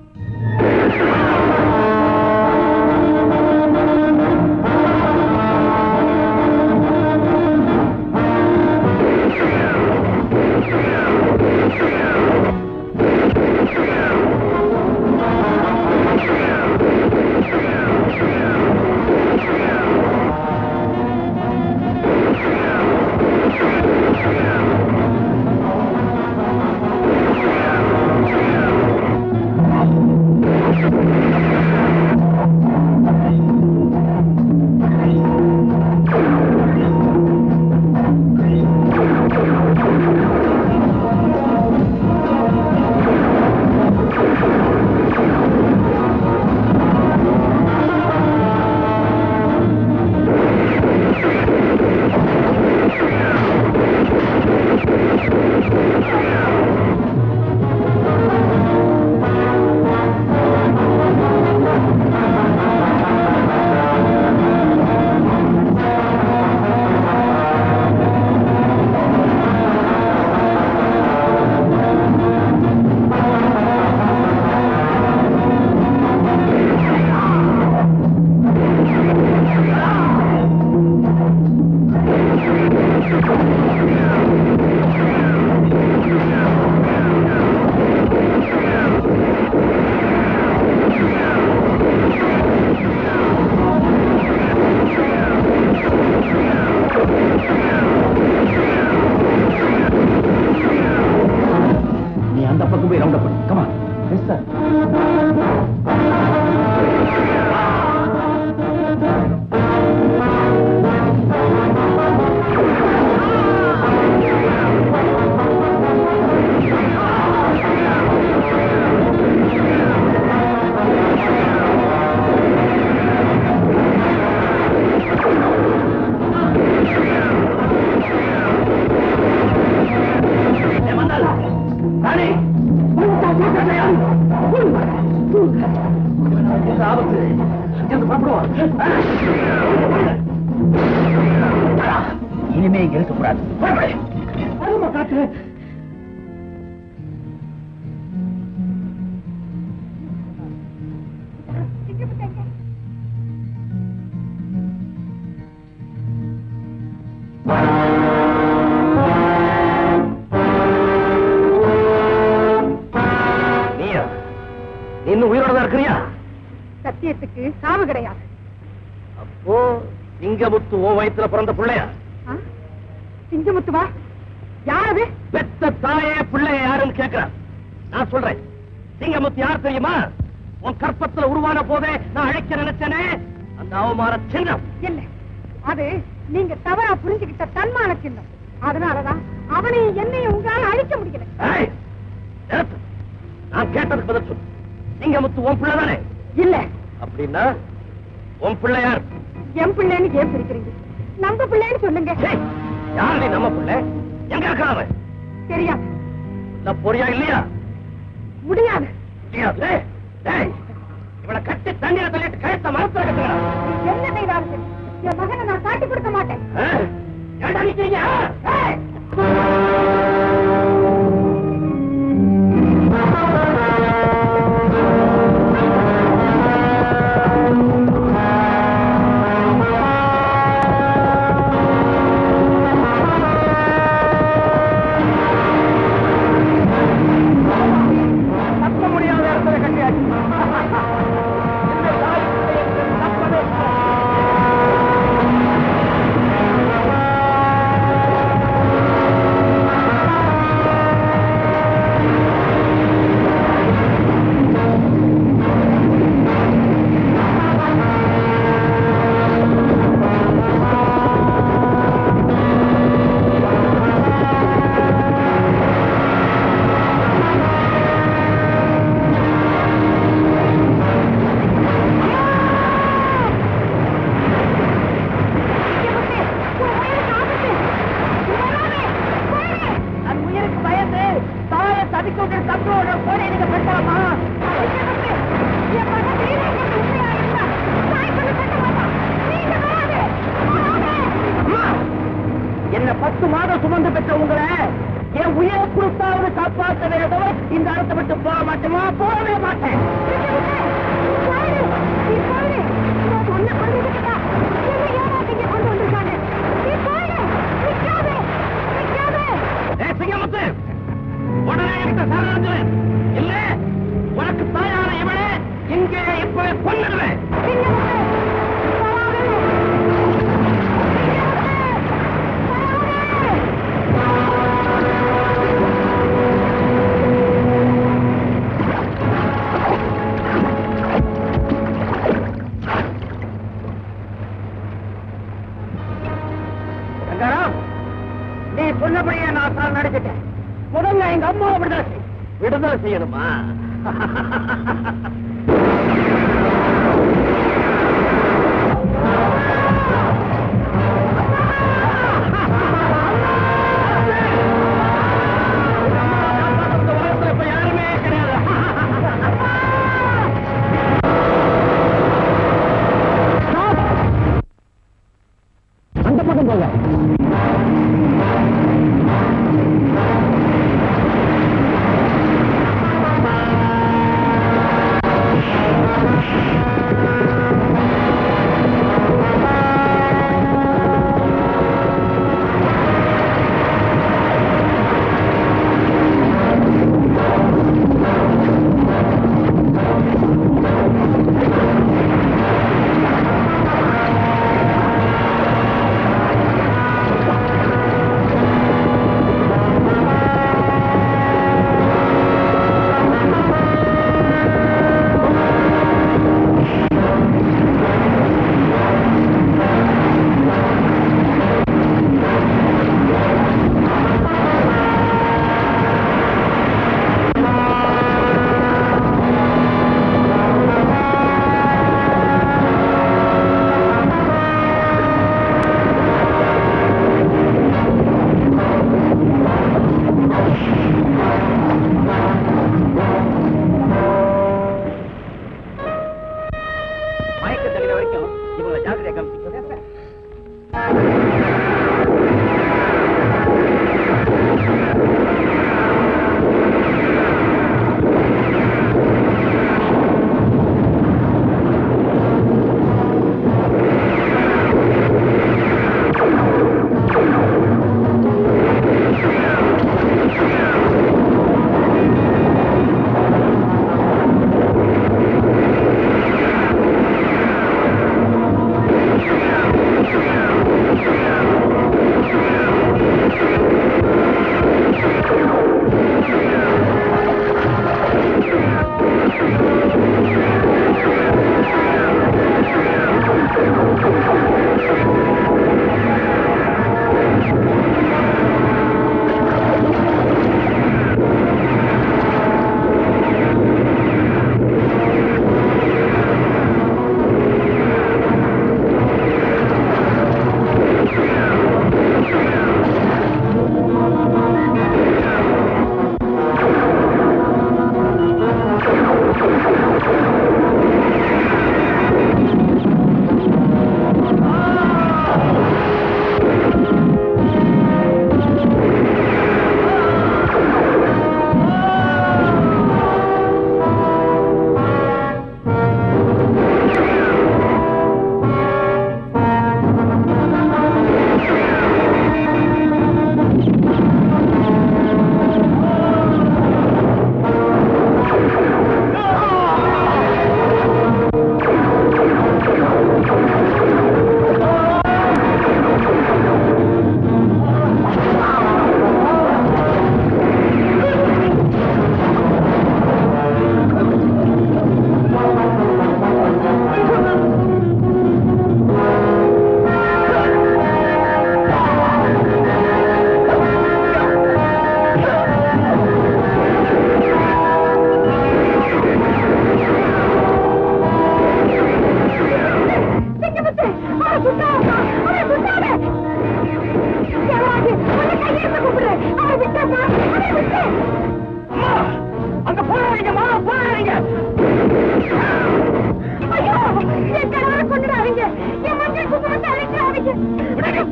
இனிமே இங்க இருக்கக்கூடாது. இன்னும் உயிரோட தான் இருக்கிறியா? சத்தியத்துக்கு சாவு கிடையாது. அப்போ சிங்கமுத்து ஓ வயித்துல பிறந்த பிள்ளையா? சிங்கமுத்துவா? யாரது? பெத்த தாயே பிள்ளைய யாருன்னு கேட்கிறான். நான் சொல்றேன், சிங்கமுத்து யார் தெரியுமா? உன் கற்பத்துல உருவான போதே நான் அழைக்க நினைச்சேனே அந்த அவமான சின்னம். இல்ல, அது நீங்க தவறா புரிஞ்சுக்கிட்ட தன்மான சின்னம். அதனாலதான் அவனையும் என்னையும் உங்களால அழிக்க முடியல. நான் கேட்டதுக்கு பதில் சொல்லு. சிங்கமுத்து உன் பிள்ளை தானே? இல்ல. அப்படின்னா உன் பிள்ளை யார்? என் பிள்ளைன்னு ஏன் பிரிக்கிறீங்க? நம்ம பிள்ளைன்னு சொல்லுங்க. யாரு நீ? நம்ம பிள்ளை எங்க இருக்கிறாங்க? தெரியாது. போறியா இல்லையா? முடியாது. முடியாது. இவளை கட்டி தண்ணீரை தள்ளிட்டு கழுத்த மரத்துல கட்டுறா. என்ன செய்தாலும் என் மகனை நான் காட்டி கொடுக்க மாட்டேன். ஏன்டா நிக்கிறீங்க? தப்ப முடியாத இடத்துல கட்டியாச்சு. இந்த தாய் தப்பவே தன் உயிருக்கு பயந்து தாயை தடுக்க விட்டு தப்போட போட நீங்க பெற்றாமா? என் மகன் வீரன் என்று உண்மையா இருந்தா தாய் பண்ண கட்ட மாட்டான். நீங்க வராதே. அம்மா, என்ன 10 மாதம் சுமந்து பெற்ற உங்களை என் உயிரை கொடுத்தாவது காப்பாற்ற வேண்டும். இந்த இடத்தை விட்டு போக மாட்டேமா? போகவே மாட்டேன். சிங்கமுத்து, உடனே என்கிட்ட சரணடைஞ்சு. இல்ல உனக்கு தாயான இவளே இங்கே இப்பவே கொன்னுடுவேன். சங்கரம், நீ சொன்னபடியே நான் தான் நடிச்சிட்டேன். முதல்ல எங்க அம்மாவை விடுதலை செய். விடுதலை செய்யணுமா? இந்த உலகத்துல இப்ப யாருமே கிடையாது. அந்த பக்கம் போங்க.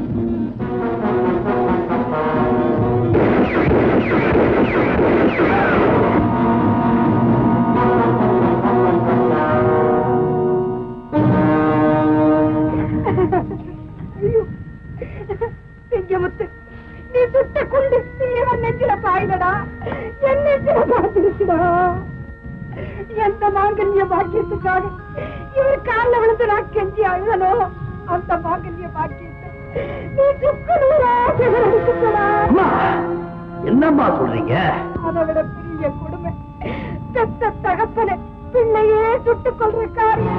சிங்கமுத்து, நீ சுட்ட குண்டு இவன் நெஞ்சில பாய்லடா, என் நெஞ்சில பாய்ச்சிருச்சுடா. எந்த மாங்கல்ய பாக்கியத்துக்காக இவர் காலில் விழுந்து நான் கெஞ்சி அழுதனோ, அந்த மாங்கல்ய பாக்கியத்தை நீ சுக்கடா. என்னம்மா சொல்றீங்க? அதை விட பெரிய கொடுமை, செத்த தகப்பனை பிள்ளையே சுட்டுக் கொள்ற காரியம்.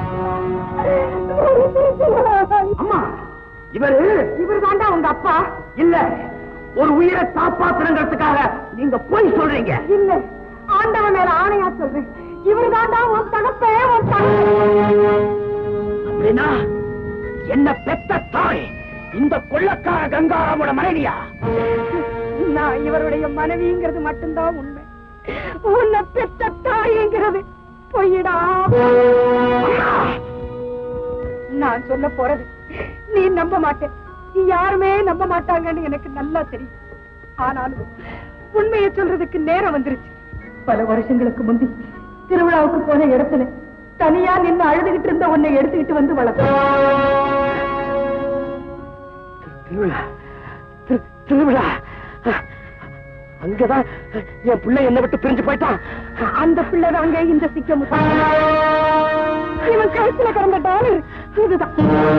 அம்மா, இவர் தாண்டா உங்க அப்பா? இல்ல, ஒரு உயிரை காப்பாத்துறதுக்காக நீங்க போய் சொல்றீங்க. இல்ல, ஆண்டவன் மேல ஆணையா சொல்றேன், இவர் தாண்டா உன் தகப்பே. அப்படின்னா என்ன பெத்த தாய் இந்த கொள்ளக்கார கங்காராமோட மனைவியா? நான் இவருடைய மனைவிங்கிறது மட்டும்தான் உண்மை. உன்னை பெத்த தாய்ங்கிறது பொய்யடா. நான் சொல்ல போறது நீ நம்ப மாட்டேன், யாருமே நம்ப மாட்டாங்கன்னு எனக்கு நல்லா தெரியும். ஆனாலும் உண்மையை சொல்றதுக்கு நேரம் வந்துருச்சு. பல வருஷங்களுக்கு முந்தி திருவிழாவுக்கு போன இடத்துல தனியா நின்று அழுதுகிட்டு இருந்த உன்னை எடுத்துக்கிட்டு வந்து வளர்த்த. திருவிழா அங்கதான் என் பிள்ளை என்னை விட்டு பிரிஞ்சு போயிட்டான். அந்த பிள்ளைதாங்க இந்த சிக்கமுத்து. இவன் கழுத்துல கிடந்த டாலர் இதுதான்.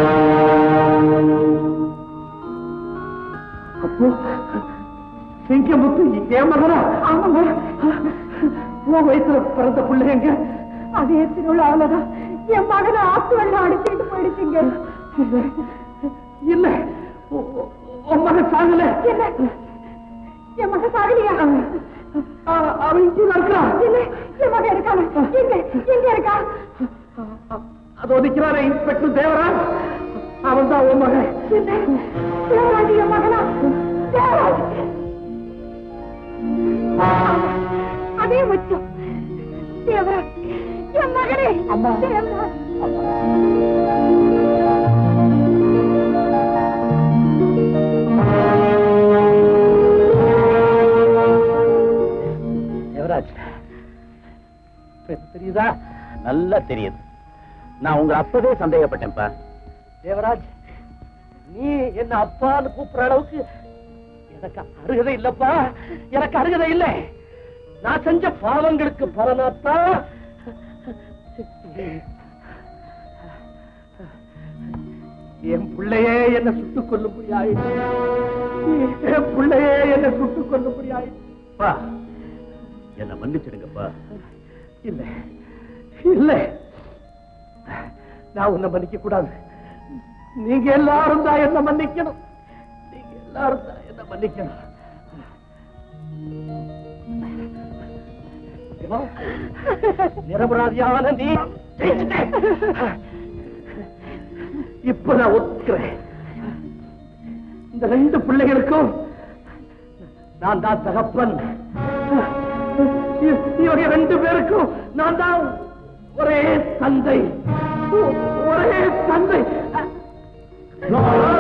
அப்போ சிங்கமுத்து என் மகனா? ஆமாங்க. உன் வயசுல பிறந்த பிள்ளை எங்க? அதே திருவிழாவில்தான் என் மகனை ஆத்து வெள்ளம் அடிச்சுட்டு போயிடுச்சுங்க. இல்ல, உன் மகன் சாகல. என்ன, என் மகன் சாகலையா? அவன் இங்கே இருக்கான். இல்ல, என் மகன் இருக்கான. எங்க இருக்கா? அதோ நிக்கிறாரே இன்ஸ்பெக்டர் தேவராஜ், அவன் தான் உன் மகன். என்ன, தேவராஜ் என் மகனா? தேவராஜ் அதே வச்சோம். தேவராஜ் என் மகனே. தேவராஜ் தேவராஜ், தெரியுதா? நல்லா தெரியுது. நான் உங்க அப்பவே சந்தேகப்பட்டேன்ப்பா. தேவராஜ், நீ என்ன அப்பான்னு கூப்பிடுற அளவுக்கு எனக்கு அருகதை இல்லப்பா. எனக்கு அருகதை இல்லை. நான் செஞ்ச பாவங்களுக்கு பலனாத்தான் என் பிள்ளையே என்ன சுட்டுக் கொள்ளும்படியாயிடுச்சு. என் பிள்ளையே என்ன சுட்டுக் கொள்ளும்படியாயிடுச்சு. என்ன மன்னிச்சிடுங்கப்பா. இல்ல இல்ல, நான் உன்னை மன்னிக்க கூடாது. நீங்க எல்லாரும் தான் என்ன மன்னிக்கணும். நீங்க எல்லாரும் தான் என்ன மன்னிக்கணும். நிரபராதியான நீ இப்ப நான் ஒத்துக்கிறேன். இந்த ரெண்டு பிள்ளைகளுக்கும் நான் தான் தகப்பன். இவங்க ரெண்டு பேருக்கும் நான் தான் ஒரே தந்தை. ஒரே தந்தை.